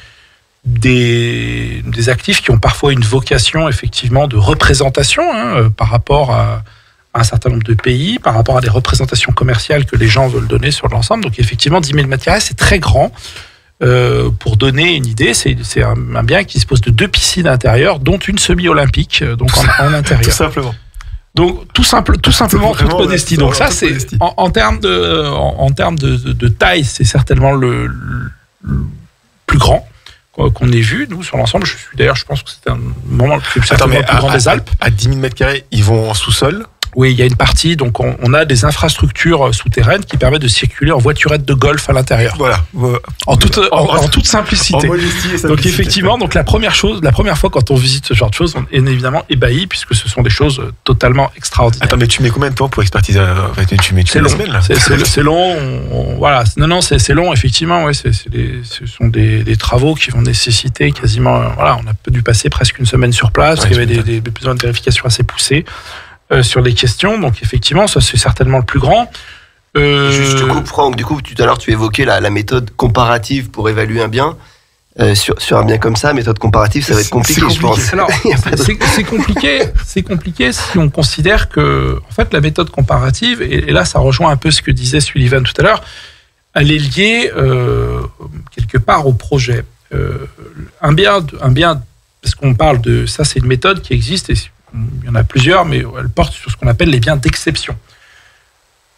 des actifs qui ont parfois une vocation effectivement de représentation par rapport à un certain nombre de pays, par rapport à des représentations commerciales que les gens veulent donner sur l'ensemble. Donc effectivement, 10 000 m², c'est très grand. Pour donner une idée, c'est un bien qui dispose de 2 piscines intérieures, dont une semi-olympique, donc en intérieur. Tout simplement. Donc tout simplement, toute modestie. Donc ça, c'est en termes de taille, c'est certainement le plus grand qu'on ait vu, nous, sur l'ensemble. Je pense que c'était un moment le plus grand des Alpes. À 10 000 m², ils vont en sous-sol? Oui, il y a une partie, donc on a des infrastructures souterraines qui permettent de circuler en voiturette de golf à l'intérieur. Voilà. En toute simplicité. En modestie et simplicité. Donc effectivement, la première fois quand on visite ce genre de choses, on est évidemment ébahi, puisque ce sont des choses totalement extraordinaires. Attends, mais tu mets combien de temps pour expertiser? C'est long. C'est long. Voilà. Non, c'est long, effectivement. Ouais, ce sont des travaux qui vont nécessiter quasiment. Voilà, on a dû passer presque une semaine sur place. Il y avait des besoins de vérification assez poussés. Sur les questions, donc effectivement, ça c'est certainement le plus grand. Juste, je te coupe, Franck. Du coup, tout à l'heure, tu évoquais la méthode comparative pour évaluer un bien. Sur un bien comme ça, méthode comparative, ça va être compliqué, je pense. Alors, c'est compliqué si on considère que, en fait, la méthode comparative, et là, ça rejoint un peu ce que disait Sullivan tout à l'heure, elle est liée quelque part au projet. Un bien, parce qu'on parle de ça, c'est une méthode qui existe, et il y en a plusieurs, mais elle porte sur ce qu'on appelle les biens d'exception.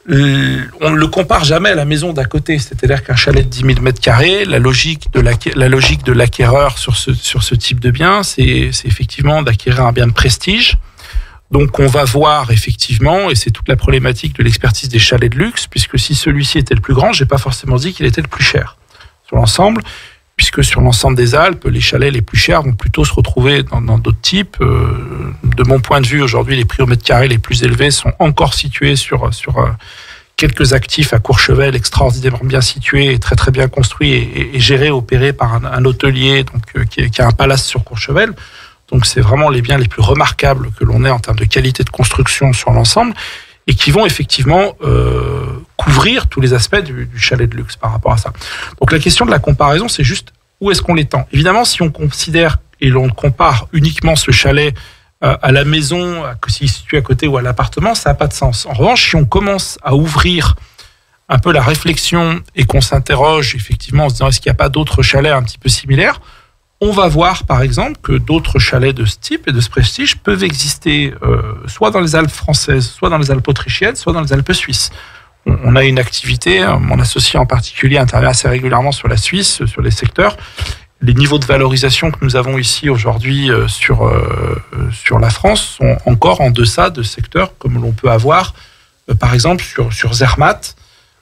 on ne le compare jamais à la maison d'à côté. C'est-à-dire qu'un chalet de 10 000 mètres carrés, la logique de l'acquéreur sur ce type de bien, c'est effectivement d'acquérir un bien de prestige. Donc on va voir effectivement, et c'est toute la problématique de l'expertise des chalets de luxe, puisque si celui-ci était le plus grand, j'ai pas forcément dit qu'il était le plus cher sur l'ensemble, puisque sur l'ensemble des Alpes, les chalets les plus chers vont plutôt se retrouver dans d'autres types. De mon point de vue, aujourd'hui, les prix au mètre carré les plus élevés sont encore situés sur quelques actifs à Courchevel, extraordinairement bien situés, et très très bien construits et gérés, opérés par un hôtelier donc, qui a un palace sur Courchevel. Donc c'est vraiment les biens les plus remarquables que l'on ait en termes de qualité de construction sur l'ensemble, et qui vont effectivement couvrir tous les aspects du chalet de luxe par rapport à ça. Donc la question de la comparaison, c'est juste où est-ce qu'on l'étend. Évidemment, si on considère et l'on compare uniquement ce chalet à la maison, s'il est situé à côté ou à l'appartement, ça n'a pas de sens. En revanche, si on commence à ouvrir un peu la réflexion et qu'on s'interroge effectivement en se disant est-ce qu'il n'y a pas d'autres chalets un petit peu similaires, on va voir par exemple que d'autres chalets de ce type et de ce prestige peuvent exister soit dans les Alpes françaises, soit dans les Alpes autrichiennes, soit dans les Alpes suisses. On a une activité, mon associé en particulier intervient assez régulièrement sur la Suisse, sur les secteurs. Les niveaux de valorisation que nous avons ici aujourd'hui sur la France sont encore en deçà de secteurs comme l'on peut avoir par exemple sur Zermatt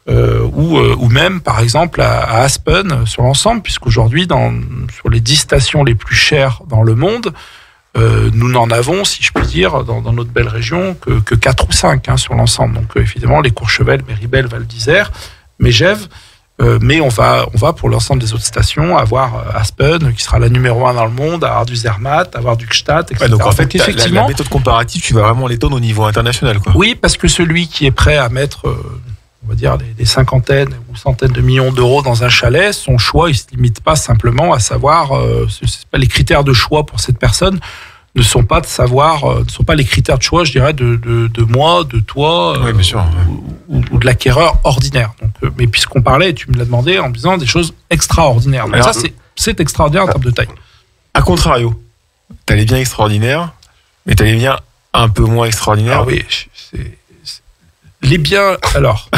ou même par exemple à Aspen sur l'ensemble, puisqu'aujourd'hui sur les 10 stations les plus chères dans le monde, nous n'en avons, si je puis dire, dans notre belle région, que 4 ou 5 sur l'ensemble. Donc évidemment, les Courchevel, Méribel, Val d'Isère, Megève, mais on va pour l'ensemble des autres stations avoir Aspen, qui sera la numéro 1 dans le monde, avoir du Zermatt, avoir du Gstaad, etc. Ouais, donc en fait, effectivement, la méthode comparative, tu vas vraiment l'étendre au niveau international, quoi. Oui, parce que celui qui est prêt à mettre, on va dire, des cinquantaines ou centaines de millions d'euros dans un chalet, son choix, il ne se limite pas simplement à savoir, les critères de choix pour cette personne ne sont pas les critères de choix, je dirais, de moi, de toi, oui, bien sûr, ou de l'acquéreur ordinaire. Donc, mais puisqu'on parlait, tu me l'as demandé en me disant des choses extraordinaires. Donc alors, ça, c'est extraordinaire en termes de taille. A contrario, t'as les biens extraordinaires, mais t'as les biens un peu moins extraordinaires. Ah oui, les biens, alors.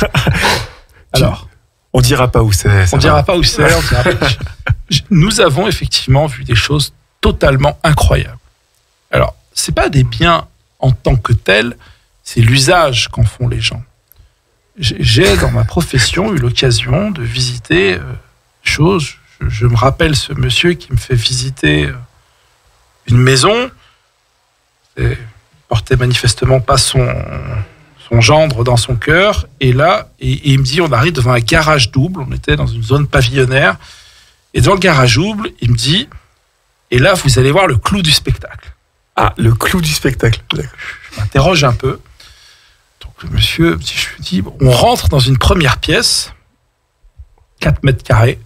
On dira pas où c'est. On dira pas où c'est. Nous avons effectivement vu des choses totalement incroyables. Alors, c'est pas des biens en tant que tels, c'est l'usage qu'en font les gens. J'ai dans ma profession eu l'occasion de visiter choses. Je me rappelle ce monsieur qui me fait visiter une maison. Il portait manifestement pas son gendre dans son cœur. Et là, et il me dit, on arrive devant un garage double. On était dans une zone pavillonnaire. Et dans le garage double, il me dit, et là, vous allez voir le clou du spectacle. Ah, le clou du spectacle. Je m'interroge un peu. Donc le monsieur, je me dis, on rentre dans une première pièce, 4 mètres carrés.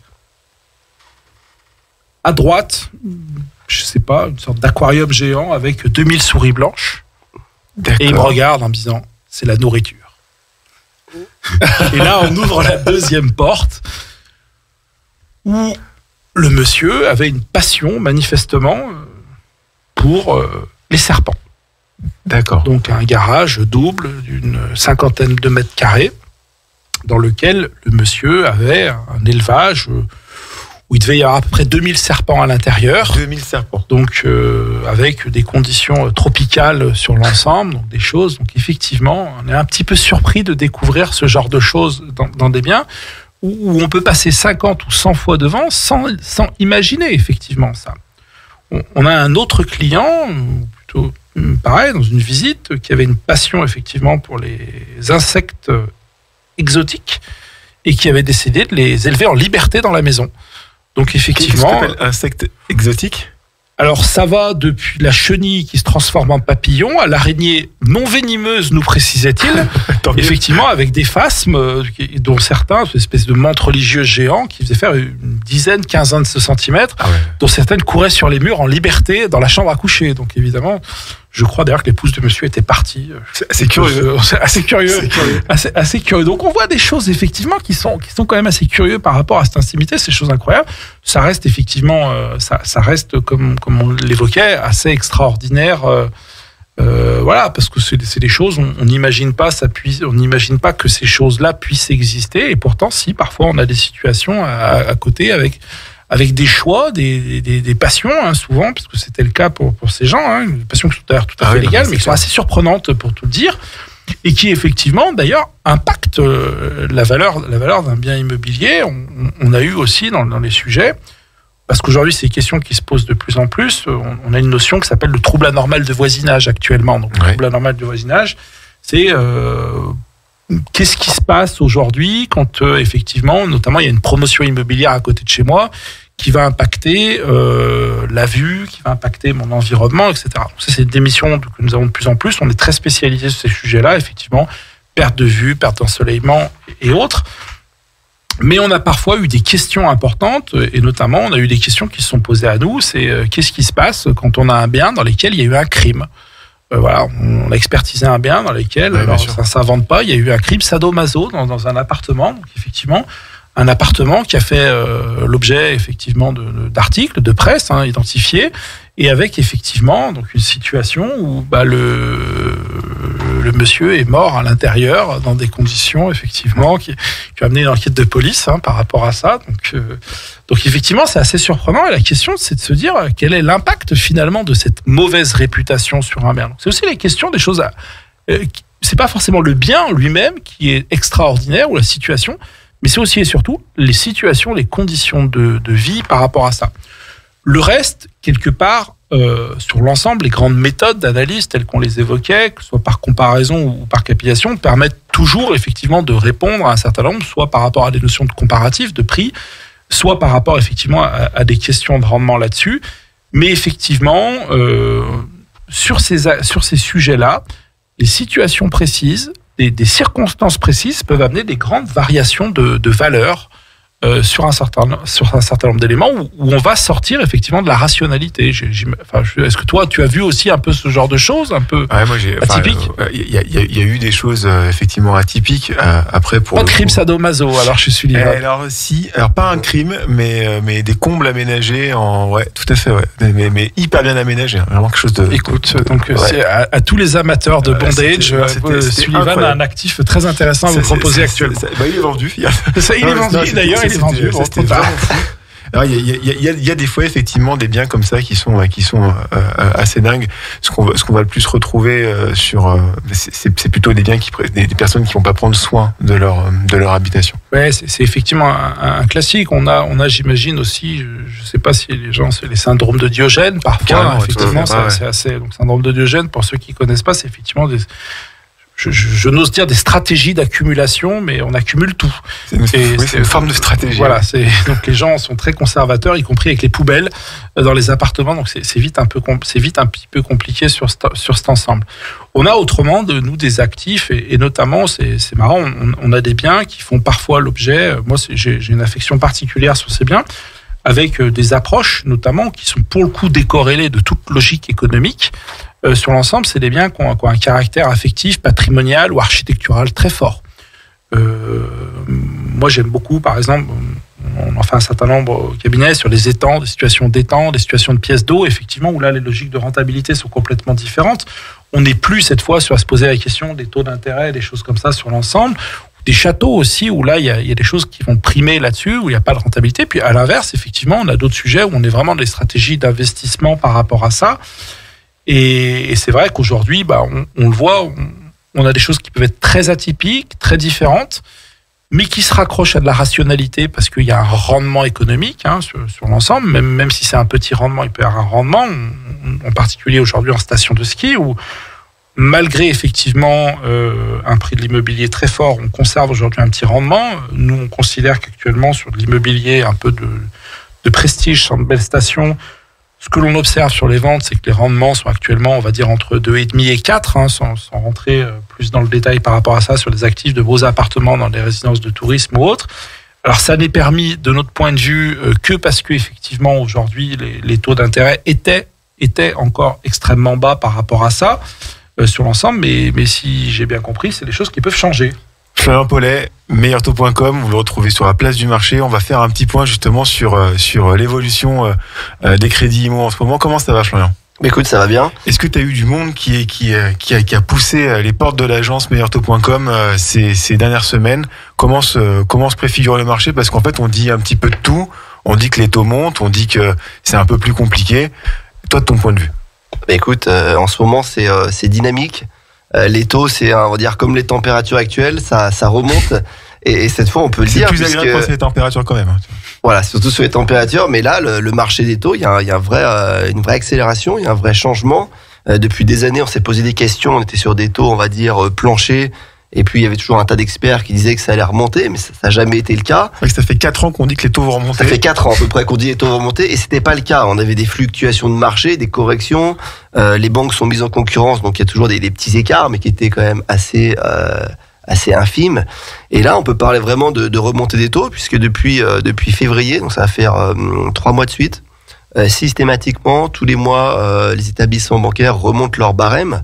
À droite, je sais pas, une sorte d'aquarium géant avec 2000 souris blanches. D'accord. Et il me regarde en me disant, c'est la nourriture. Et là, on ouvre la deuxième porte où le monsieur avait une passion, manifestement, pour les serpents. D'accord. Donc un garage double d'une 50aine de mètres carrés dans lequel le monsieur avait un élevage où il devait y avoir à peu près 2000 serpents à l'intérieur. 2000 serpents. Donc avec des conditions tropicales sur l'ensemble, donc des choses. Donc effectivement, on est un petit peu surpris de découvrir ce genre de choses dans des biens où on peut passer 50 ou 100 fois devant sans imaginer effectivement ça. On a un autre client, plutôt pareil, dans une visite, qui avait une passion effectivement pour les insectes exotiques et qui avait décidé de les élever en liberté dans la maison. Donc effectivement... Qu'est-ce qu'on appelle insecte exotique ? Alors ça va depuis la chenille qui se transforme en papillon à l'araignée non venimeuse, nous précisait-il, effectivement avec des phasmes dont certains, une espèce de mantes religieuses géants qui faisaient faire une dizaine, quinzaine de centimètres, dont certaines couraient sur les murs en liberté dans la chambre à coucher. Donc évidemment, je crois d'ailleurs que l'épouse de monsieur était partie. C'est curieux. C'est assez curieux. Assez curieux. Donc on voit des choses effectivement qui sont quand même assez curieux par rapport à cette intimité, ces choses incroyables. Ça reste effectivement, ça reste comme on l'évoquait, assez extraordinaire Voilà, parce que c'est des choses, on n'imagine pas que ces choses-là puissent exister, et pourtant, si, parfois, on a des situations à côté avec des choix, des passions, hein, souvent, parce que c'était le cas pour ces gens, hein, des passions qui sont d'ailleurs tout à fait légales, mais qui sont assez surprenantes, pour tout le dire, et qui, effectivement, d'ailleurs, impactent la valeur d'un bien immobilier. On a eu aussi dans les sujets, parce qu'aujourd'hui, c'est une question qui se pose de plus en plus. On a une notion qui s'appelle le trouble anormal de voisinage actuellement. Donc, le trouble anormal de voisinage, c'est qu'est-ce qui se passe aujourd'hui quand, effectivement, notamment, il y a une promotion immobilière à côté de chez moi qui va impacter la vue, qui va impacter mon environnement, etc. Donc, ça, c'est des missions que nous avons de plus en plus. On est très spécialisé sur ces sujets-là, effectivement, perte de vue, perte d'ensoleillement et autres. Mais on a parfois eu des questions importantes, et notamment, on a eu des questions qui se sont posées à nous, c'est qu'est-ce qui se passe quand on a un bien dans lequel il y a eu un crime. Voilà, on a expertisé un bien dans lequel, alors, ça ne s'invente pas, il y a eu un crime sadomaso dans un appartement, donc effectivement, un appartement qui a fait l'objet effectivement d'articles de presse identifiés, et avec effectivement donc une situation où le monsieur est mort à l'intérieur dans des conditions effectivement qui ont amené une enquête de police par rapport à ça. Donc effectivement, c'est assez surprenant, et la question, c'est de se dire quel est l'impact finalement de cette mauvaise réputation sur un bien. Donc, c'est aussi les questions des choses. C'est pas forcément le bien lui-même qui est extraordinaire ou la situation, mais c'est aussi et surtout les situations, les conditions de vie par rapport à ça. Le reste, quelque part, sur l'ensemble, les grandes méthodes d'analyse telles qu'on les évoquait, que ce soit par comparaison ou par capitulation, permettent toujours effectivement de répondre à un certain nombre, soit par rapport à des notions de comparatif, de prix, soit par rapport effectivement à des questions de rendement là-dessus. Mais effectivement, sur ces sujets-là, les situations précises, des circonstances précises peuvent amener des grandes variations de valeur sur un certain nombre d'éléments où on va sortir effectivement de la rationalité. Est-ce que toi, tu as vu aussi un peu ce genre de choses, un peu atypiques ? Il y a eu des choses effectivement atypiques. Après, pour pas de crime sadomaso, alors je suis libre. Alors pas un crime, mais des combles aménagés tout à fait, mais hyper bien aménagés, vraiment quelque chose de. Écoute, donc c'est à tous les amateurs de bondage, Sullivan a un actif très intéressant à vous proposer actuellement. Il est vendu. Ça, il est vendu d'ailleurs. Il est vendu, trop tard. Alors, il y a des fois effectivement des biens comme ça qui sont assez dingues. Ce qu'on va le plus retrouver c'est plutôt des biens des personnes qui vont pas prendre soin de leur habitation. Ouais, c'est effectivement un classique. On a j'imagine aussi, je sais pas si les gens, c'est les syndromes de Diogène parfois. Effectivement, c'est assez. Donc, syndrome de Diogène, pour ceux qui connaissent pas, c'est effectivement je n'ose dire des stratégies d'accumulation, mais on accumule tout. C'est une forme de stratégie. Voilà, donc les gens sont très conservateurs, y compris avec les poubelles dans les appartements. Donc c'est vite un petit peu compliqué sur cet ensemble. On a autrement nous des actifs, et notamment c'est marrant, on a des biens qui font parfois l'objet. Moi, j'ai une affection particulière sur ces biens, avec des approches notamment qui sont pour le coup décorrélées de toute logique économique. Sur l'ensemble, c'est des biens qui ont un caractère affectif, patrimonial ou architectural très fort. Moi, j'aime beaucoup, par exemple, on en fait un certain nombre au cabinet sur les étangs, des situations d'étangs, des situations de pièces d'eau, effectivement, où là, les logiques de rentabilité sont complètement différentes. On n'est plus, cette fois, à se poser la question des taux d'intérêt, des choses comme ça sur l'ensemble. Des châteaux aussi, où là, il y a des choses qui vont primer là-dessus, où il n'y a pas de rentabilité. Puis, à l'inverse, effectivement, on a d'autres sujets où on est vraiment dans des stratégies d'investissement par rapport à ça. Et c'est vrai qu'aujourd'hui, on le voit, on a des choses qui peuvent être très atypiques, très différentes, mais qui se raccrochent à de la rationalité parce qu'il y a un rendement économique sur l'ensemble. Même si c'est un petit rendement, il peut y avoir un rendement, en particulier aujourd'hui en station de ski, où malgré effectivement un prix de l'immobilier très fort, on conserve aujourd'hui un petit rendement. Nous, on considère qu'actuellement, sur de l'immobilier un peu de prestige, sur de belles stations, ce que l'on observe sur les ventes, c'est que les rendements sont actuellement, on va dire, entre 2,5 et 4, sans rentrer plus dans le détail par rapport à ça, sur les actifs de beaux appartements dans les résidences de tourisme ou autres. Alors, ça n'est permis, de notre point de vue, que parce que effectivement aujourd'hui, les taux d'intérêt étaient encore extrêmement bas par rapport à ça, sur l'ensemble. Mais si j'ai bien compris, c'est des choses qui peuvent changer. Florian Paulet, meilleurtaux.com, vous le retrouvez sur la place du marché. On va faire un petit point justement sur l'évolution des crédits IMO en ce moment. Comment ça va, Florian ? Écoute, ça va bien. Est-ce que tu as eu du monde qui a poussé les portes de l'agence meilleurtaux.com ces dernières semaines? Comment se préfigure le marché? Parce qu'en fait, on dit un petit peu de tout. On dit que les taux montent, on dit que c'est un peu plus compliqué. Toi, de ton point de vue? Écoute, en ce moment, c'est dynamique. Les taux, c'est, on va dire, comme les températures actuelles, ça remonte. Et cette fois, on peut le dire. C'est plus agréable quand c'est les températures quand même. Voilà, surtout sur les températures. Mais là, le marché des taux, il y a une vraie accélération, il y a un vrai changement. Depuis des années, on s'est posé des questions. On était sur des taux, on va dire, planchers. Et puis, il y avait toujours un tas d'experts qui disaient que ça allait remonter, mais ça n'a jamais été le cas. Ouais, ça fait 4 ans qu'on dit que les taux vont remonter. Ça fait 4 ans à peu près qu'on dit que les taux vont remonter, et c'était pas le cas. On avait des fluctuations de marché, des corrections. Les banques sont mises en concurrence, donc il y a toujours des petits écarts, mais qui étaient quand même assez infimes. Et là, on peut parler vraiment de remontée des taux, puisque depuis février, donc ça va faire 3 mois de suite, systématiquement, tous les mois, les établissements bancaires remontent leur barème.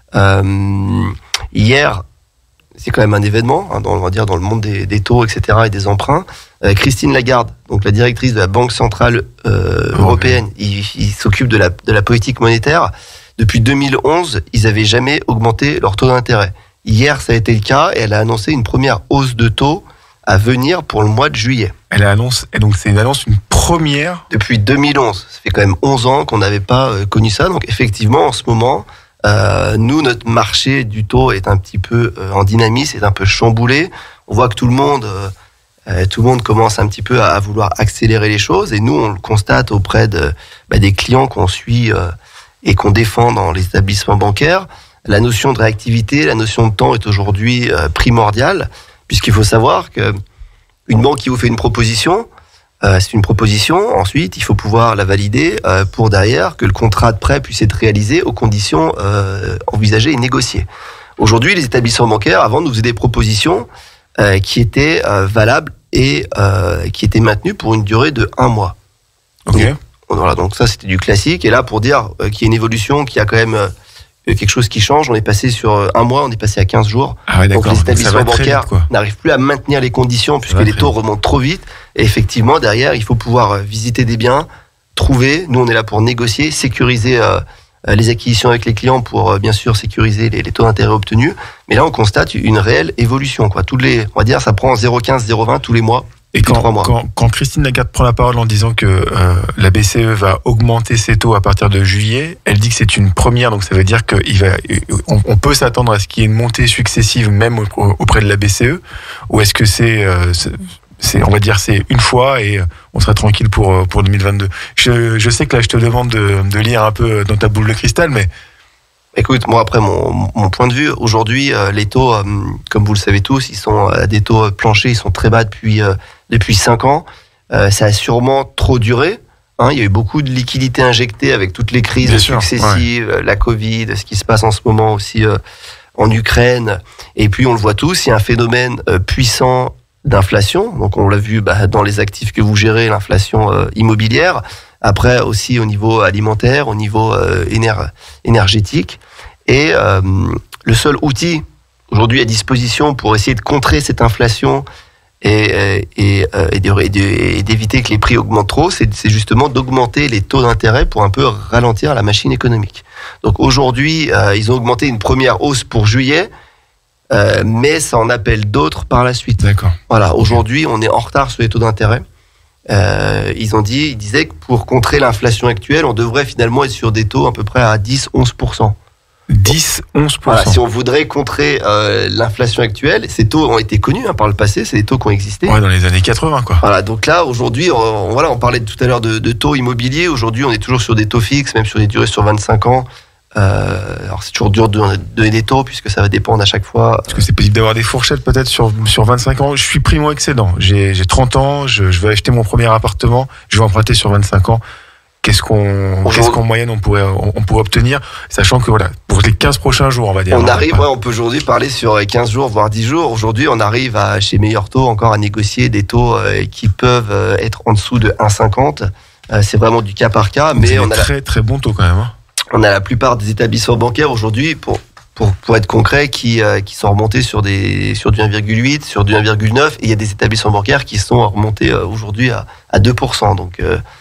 Hier, c'est quand même un événement, on va dire, dans le monde des taux, etc., et des emprunts. Christine Lagarde, donc la directrice de la Banque centrale européenne, il s'occupe de la politique monétaire. Depuis 2011, ils n'avaient jamais augmenté leur taux d'intérêt. Hier, ça a été le cas, et elle a annoncé une première hausse de taux à venir pour le mois de juillet. Elle annonce, et donc c'est une première. Depuis 2011, ça fait quand même 11 ans qu'on n'avait pas connu ça. Donc effectivement, en ce moment, nous, notre marché du taux est un petit peu en dynamisme, est un peu chamboulé. On voit que tout le monde commence un petit peu à vouloir accélérer les choses, et nous, on le constate auprès des clients qu'on suit et qu'on défend dans les établissements bancaires. La notion de réactivité, la notion de temps est aujourd'hui primordiale, puisqu'il faut savoir qu'une banque qui vous fait une proposition, c'est une proposition. Ensuite, il faut pouvoir la valider pour derrière que le contrat de prêt puisse être réalisé aux conditions envisagées et négociées. Aujourd'hui, les établissements bancaires, avant, nous faisaient des propositions qui étaient valables et qui étaient maintenues pour une durée de 1 mois. Okay. Voilà, donc ça, c'était du classique. Et là, pour dire qu'il y a une évolution, qu'il y a quand même quelque chose qui change, on est passé sur 1 mois, on est passé à 15 jours. Ah ouais, donc les établissements bancaires vite, n'arrivent plus à maintenir les conditions puisque les taux remontent trop vite. Et effectivement, derrière, il faut pouvoir visiter des biens, trouver. Nous, on est là pour négocier, sécuriser les acquisitions avec les clients pour bien sûr sécuriser les taux d'intérêt obtenus. Mais là, on constate une réelle évolution, quoi. On va dire, ça prend 0,15, 0,20 tous les mois. Et quand Christine Lagarde prend la parole en disant que la BCE va augmenter ses taux à partir de juillet, elle dit que c'est une première, donc ça veut dire qu'on peut s'attendre à ce qu'il y ait une montée successive même auprès de la BCE, ou est-ce que c'est on va dire c'est une fois et on sera tranquille pour 2022. Je sais que là je te demande de lire un peu dans ta boule de cristal, mais écoute, moi après mon point de vue, aujourd'hui les taux, comme vous le savez tous, ils sont à des taux planchers, ils sont très bas depuis 5 ans. Ça a sûrement trop duré. Il y a eu beaucoup de liquidités injectées avec toutes les crises successives, la Covid, ce qui se passe en ce moment aussi en Ukraine. Et puis on le voit tous, il y a un phénomène puissant d'inflation. Donc on l'a vu dans les actifs que vous gérez, l'inflation immobilière. Après aussi au niveau alimentaire, au niveau énergétique. Et le seul outil aujourd'hui à disposition pour essayer de contrer cette inflation et d'éviter que les prix augmentent trop, c'est justement d'augmenter les taux d'intérêt pour un peu ralentir la machine économique. Donc aujourd'hui, ils ont augmenté une première hausse pour juillet, mais ça en appelle d'autres par la suite. D'accord. Voilà, aujourd'hui, on est en retard sur les taux d'intérêt. Ils disaient que pour contrer l'inflation actuelle, on devrait finalement être sur des taux à peu près à 10-11%. 10-11%. Voilà, si on voudrait contrer l'inflation actuelle, ces taux ont été connus par le passé, c'est des taux qui ont existé. Ouais, dans les années 80, quoi. Voilà, donc là, aujourd'hui, on parlait tout à l'heure de taux immobiliers. Aujourd'hui, on est toujours sur des taux fixes, même sur des durées sur 25 ans. Alors, c'est toujours dur de donner des taux, puisque ça va dépendre à chaque fois. Est-ce que c'est possible d'avoir des fourchettes peut-être sur 25 ans? Je suis primo-excédent. J'ai 30 ans, je vais acheter mon premier appartement, je vais emprunter sur 25 ans. Qu'est-ce qu'en moyenne on pourrait obtenir, sachant que voilà, pour les 15 prochains jours, on va dire. On peut aujourd'hui parler sur 15 jours, voire 10 jours. Aujourd'hui, on arrive chez Meilleur Taux encore à négocier des taux qui peuvent être en dessous de 1,50. C'est vraiment du cas par cas. Mais on a très très bon taux quand même. On a la plupart des établissements bancaires aujourd'hui, pour être concret, qui sont remontés sur du 1,8, sur du 1,9. Et il y a des établissements bancaires qui sont remontés aujourd'hui à 2%. Donc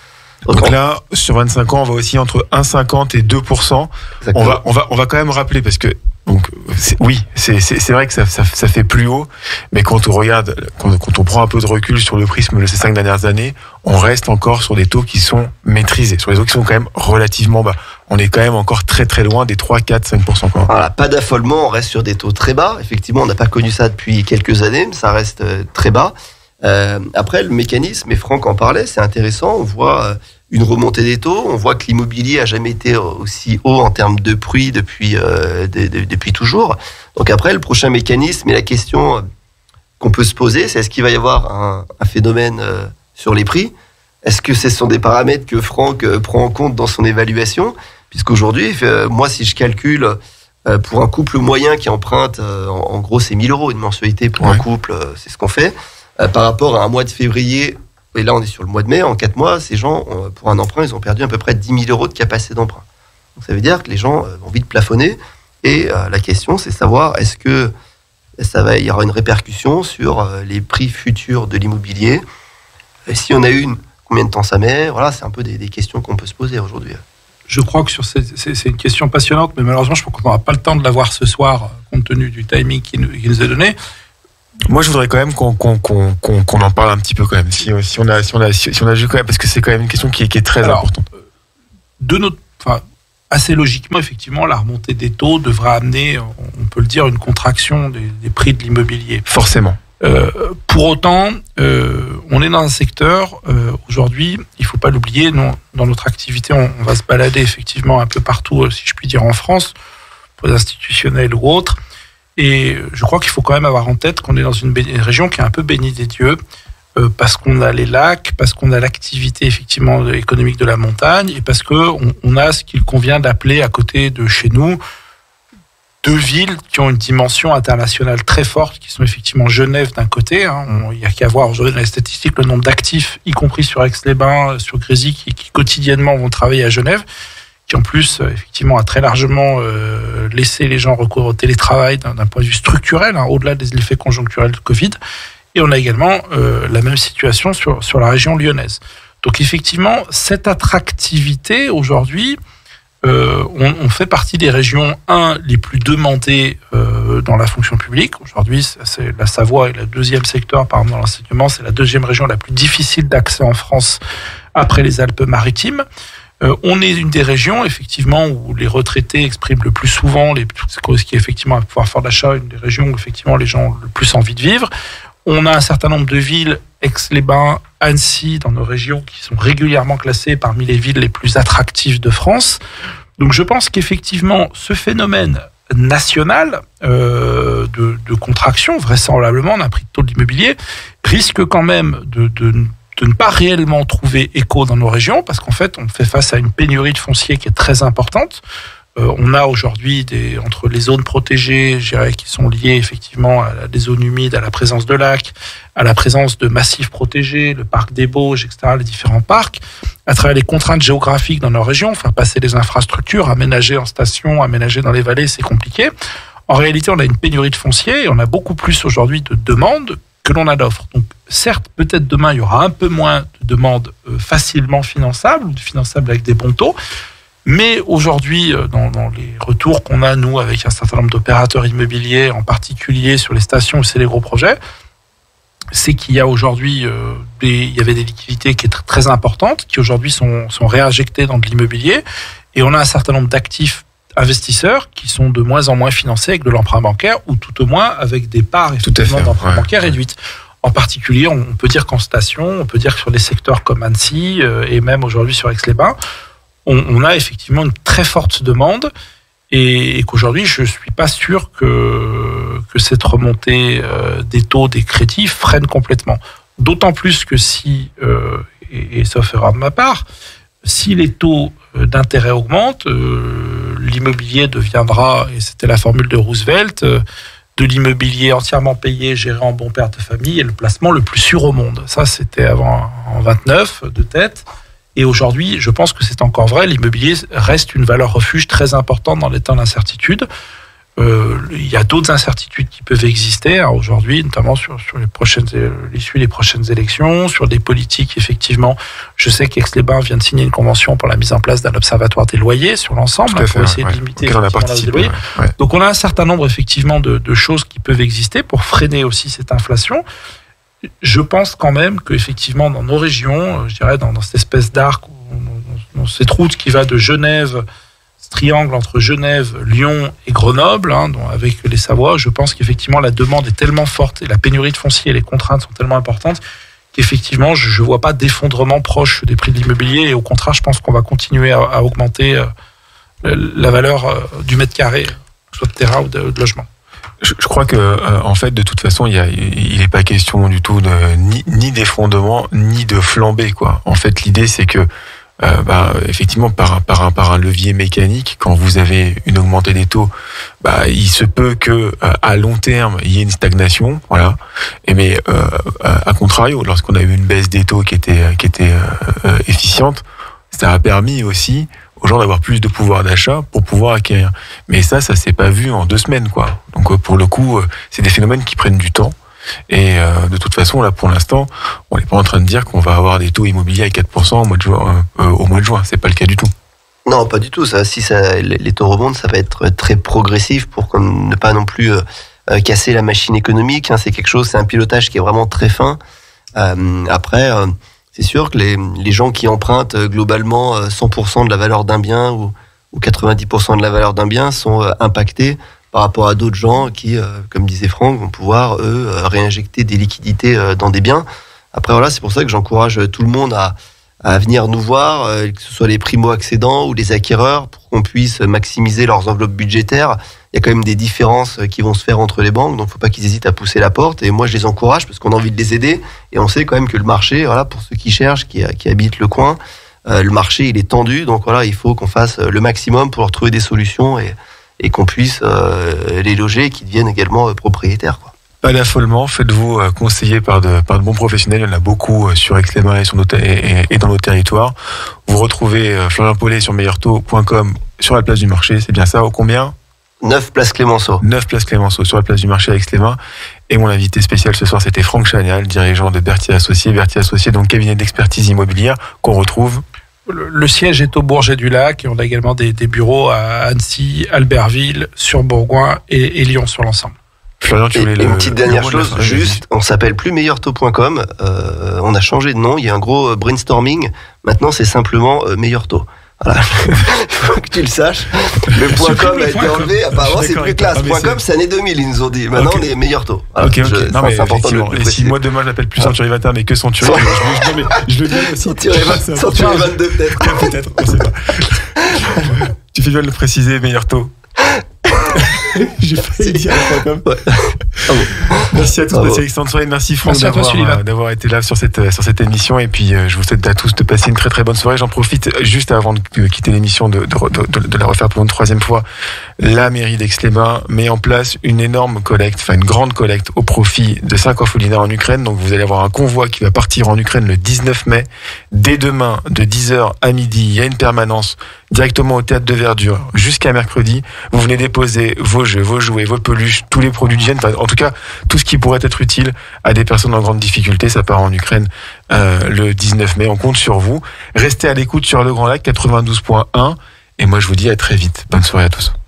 Donc là, sur 25 ans, on va aussi entre 1,50 et 2%. On va quand même rappeler, parce que donc c'est vrai que ça fait plus haut, mais quand on regarde, quand on prend un peu de recul sur le prisme de ces 5 dernières années, on reste encore sur des taux qui sont maîtrisés, sur des taux qui sont quand même relativement bas. On est quand même encore très très loin des 3, 4, 5%. Voilà, pas d'affolement, on reste sur des taux très bas. Effectivement, on n'a pas connu ça depuis quelques années, mais ça reste très bas. Après, le mécanisme, et Franck en parlait, c'est intéressant. On voit une remontée des taux. On voit que l'immobilier a jamais été aussi haut en termes de prix depuis toujours. Donc après, le prochain mécanisme et la question qu'on peut se poser, c'est est-ce qu'il va y avoir un phénomène sur les prix ? Est-ce que ce sont des paramètres que Franck prend en compte dans son évaluation ? Puisqu'aujourd'hui, moi, si je calcule pour un couple moyen qui emprunte, en gros, c'est 1 000 € une mensualité pour un couple, c'est ce qu'on fait. Par rapport à un mois de février, et là on est sur le mois de mai, en 4 mois, ces gens, pour un emprunt, ils ont perdu à peu près 10 000 € de capacité d'emprunt. Donc ça veut dire que les gens vont vite plafonner, et la question c'est savoir est-ce que il y aura une répercussion sur les prix futurs de l'immobilier. Et si on a une, combien de temps ça met ? Voilà, c'est un peu des questions qu'on peut se poser aujourd'hui. Je crois que c'est une question passionnante, mais malheureusement je crois qu'on n'aura pas le temps de la voir ce soir, compte tenu du timing qui nous est donné. Moi, je voudrais quand même qu'on en parle un petit peu quand même, si on a vu quand même, parce que c'est quand même une question qui est très importante. Assez logiquement, effectivement, la remontée des taux devra amener, on peut le dire, une contraction des prix de l'immobilier. Forcément. Pour autant, on est dans un secteur, aujourd'hui, il ne faut pas l'oublier, dans notre activité, on va se balader effectivement un peu partout, si je puis dire, en France, pour les institutionnels ou autres. Et je crois qu'il faut quand même avoir en tête qu'on est dans une région qui est un peu bénie des dieux, parce qu'on a les lacs, parce qu'on a l'activité effectivement économique de la montagne, et parce qu'on a ce qu'il convient d'appeler à côté de chez nous 2 villes qui ont une dimension internationale très forte, qui sont effectivement Genève d'un côté. Il n'y a qu'à voir aujourd'hui dans les statistiques le nombre d'actifs, y compris sur Aix-les-Bains, sur Grésy, qui quotidiennement vont travailler à Genève, qui en plus, effectivement, a très largement laissé les gens recourir au télétravail d'un point de vue structurel, au-delà des effets conjoncturels de Covid. Et on a également la même situation sur la région lyonnaise. Donc effectivement, cette attractivité, aujourd'hui, on fait partie des régions, les plus demandées dans la fonction publique. Aujourd'hui, c'est la Savoie est le 2e secteur, par exemple, dans l'enseignement. C'est la 2e région la plus difficile d'accès en France après les Alpes-Maritimes. On est une des régions, effectivement, où les retraités expriment le plus souvent, ce qui est effectivement un pouvoir fort d'achat, une des régions où effectivement les gens ont le plus envie de vivre. On a un certain nombre de villes, Aix-les-Bains, Annecy, dans nos régions, qui sont régulièrement classées parmi les villes les plus attractives de France. Donc je pense qu'effectivement, ce phénomène national de contraction, vraisemblablement, d'un prix de taux de l'immobilier, risque quand même de ne pas réellement trouver écho dans nos régions, parce qu'en fait, on fait face à une pénurie de foncier qui est très importante. On a aujourd'hui, entre les zones protégées, je dirais, qui sont liées effectivement à des zones humides, à la présence de lacs, à la présence de massifs protégés, le parc des Bauges, etc., les différents parcs, à travers les contraintes géographiques dans nos régions, faire passer les infrastructures, aménager en station, aménager dans les vallées, c'est compliqué. En réalité, on a une pénurie de foncier et on a beaucoup plus aujourd'hui de demandes que l'on a d'offres. Donc, certes, peut-être demain, il y aura un peu moins de demandes facilement finançables, ou finançables avec des bons taux, mais aujourd'hui, dans les retours qu'on a, nous, avec un certain nombre d'opérateurs immobiliers, en particulier sur les stations où c'est les gros projets, c'est qu'il y a aujourd'hui, il y avait des liquidités qui étaient très importantes, qui aujourd'hui sont réinjectées dans de l'immobilier, et on a un certain nombre d'actifs investisseurs qui sont de moins en moins financés avec de l'emprunt bancaire, ou tout au moins avec des parts effectivement d'emprunt bancaire réduites. En particulier, on peut dire qu'en station, on peut dire que sur des secteurs comme Annecy, et même aujourd'hui sur Aix-les-Bains, on a effectivement une très forte demande, et qu'aujourd'hui, je ne suis pas sûr que cette remontée des taux, des crédits freine complètement. D'autant plus que si, et sauf erreur de ma part, si les taux d'intérêt augmentent, l'immobilier deviendra, et c'était la formule de Roosevelt, de l'immobilier entièrement payé, géré en bon père de famille, et le placement le plus sûr au monde. Ça, c'était avant, en 29, de tête. Et aujourd'hui, je pense que c'est encore vrai, l'immobilier reste une valeur refuge très importante dans les temps d'incertitude. Il y a d'autres incertitudes qui peuvent exister aujourd'hui, notamment sur l'issue des prochaines élections, sur des politiques. Effectivement, je sais qu'Aix-les-Bains vient de signer une convention pour la mise en place d'un observatoire des loyers sur l'ensemble, pour essayer de limiter on a participé, loyers. Ouais. Donc on a un certain nombre effectivement de choses qui peuvent exister pour freiner aussi cette inflation. Je pense quand même qu'effectivement dans nos régions, je dirais dans cette espèce d'arc, dans cette route qui va de Genève, ce triangle entre Genève, Lyon et Grenoble, avec les Savoies, je pense qu'effectivement la demande est tellement forte et la pénurie de foncier et les contraintes sont tellement importantes qu'effectivement je ne vois pas d'effondrement proche des prix de l'immobilier et au contraire je pense qu'on va continuer à augmenter la valeur du mètre carré, soit de terrain ou de logement. Je crois que en fait de toute façon il n'est pas question du tout ni d'effondrement ni de flambée quoi. En fait l'idée c'est que effectivement par un levier mécanique quand vous avez une augmentée des taux il se peut que à long terme il y ait une stagnation voilà mais à contrario lorsqu'on a eu une baisse des taux qui était efficiente ça a permis aussi aux gens d'avoir plus de pouvoir d'achat pour pouvoir acquérir. Mais ça s'est pas vu en 2 semaines, quoi. Donc, pour le coup, c'est des phénomènes qui prennent du temps. Et de toute façon, là, pour l'instant, on n'est pas en train de dire qu'on va avoir des taux immobiliers à 4% au mois de juin. C'est pas le cas du tout. Non, pas du tout. Si les taux remontent, ça va être très progressif pour ne pas non plus casser la machine économique. C'est un pilotage qui est vraiment très fin. Après... c'est sûr que les gens qui empruntent globalement 100% de la valeur d'un bien ou 90% de la valeur d'un bien sont impactés par rapport à d'autres gens qui, comme disait Franck, vont pouvoir, eux, réinjecter des liquidités dans des biens. Après, voilà, c'est pour ça que j'encourage tout le monde à venir nous voir, que ce soit les primo-accédants ou les acquéreurs, pour qu'on puisse maximiser leurs enveloppes budgétaires. Il y a quand même des différences qui vont se faire entre les banques, donc il ne faut pas qu'ils hésitent à pousser la porte. Et moi, je les encourage parce qu'on a envie de les aider. Et on sait quand même que le marché, voilà, pour ceux qui cherchent, qui habitent le coin, le marché, il est tendu. Donc voilà, il faut qu'on fasse le maximum pour leur trouver des solutions et qu'on puisse les loger et qu'ils deviennent également propriétaires, quoi. Pas d'affolement, faites-vous conseiller par de bons professionnels. Il y en a beaucoup sur Aix-les-Bains et dans nos territoires. Vous retrouvez Florian Paulet sur meilleurtaux.com sur la place du marché. C'est bien ça, au combien ? 9 place Clémenceau. 9 place Clémenceau sur la place du marché à Aix-les-Bains. Et mon invité spécial ce soir, c'était Franck Chagnal, dirigeant de Berthier Associés. Berthier Associés, donc cabinet d'expertise immobilière qu'on retrouve. Le siège est au Bourget-du-Lac et on a également des bureaux à Annecy, Albertville, sur Bourgoin et Lyon sur l'ensemble. Florian, tu voulais une petite dernière chose, juste, on s'appelle plus meilleurtaux.com, on a changé de nom, il y a un gros brainstorming, maintenant c'est simplement meilleurtaux. Voilà, faut que tu le saches. Le .com a été enlevé, apparemment c'est plus classe. .com c'est année 2000, ils nous ont dit. Maintenant on est meilleurtaux. Voilà, non mais effectivement. Et si moi demain je l'appelle plus Century 21 mais que Century, je le donne aussi. Century 22 peut-être. Peut-être, on sait pas. Tu fais bien de le préciser, meilleurtaux. J'ai failli dire .com. Ouais. Merci à tous, passez une excellente soirée. Merci Franck d'avoir été là sur cette émission. Et puis je vous souhaite à tous de passer une très très bonne soirée. J'en profite juste avant de quitter l'émission de la refaire pour une 3e fois. La mairie d'Aix-les-Bains met en place une énorme collecte, une grande collecte au profit de 5 orphelinats en Ukraine. Donc vous allez avoir un convoi qui va partir en Ukraine le 19 mai. Dès demain, de 10h à midi, il y a une permanence directement au théâtre de Verdure jusqu'à mercredi. Vous venez déposer vos jeux, vos jouets, vos peluches, tous les produits d'hygiène, en tout cas tout ce qui pourrait être utile à des personnes en grande difficulté. Ça part en Ukraine le 19 mai. On compte sur vous. Restez à l'écoute sur Le Grand Lac 92.1 et moi je vous dis à très vite. Bonne soirée à tous.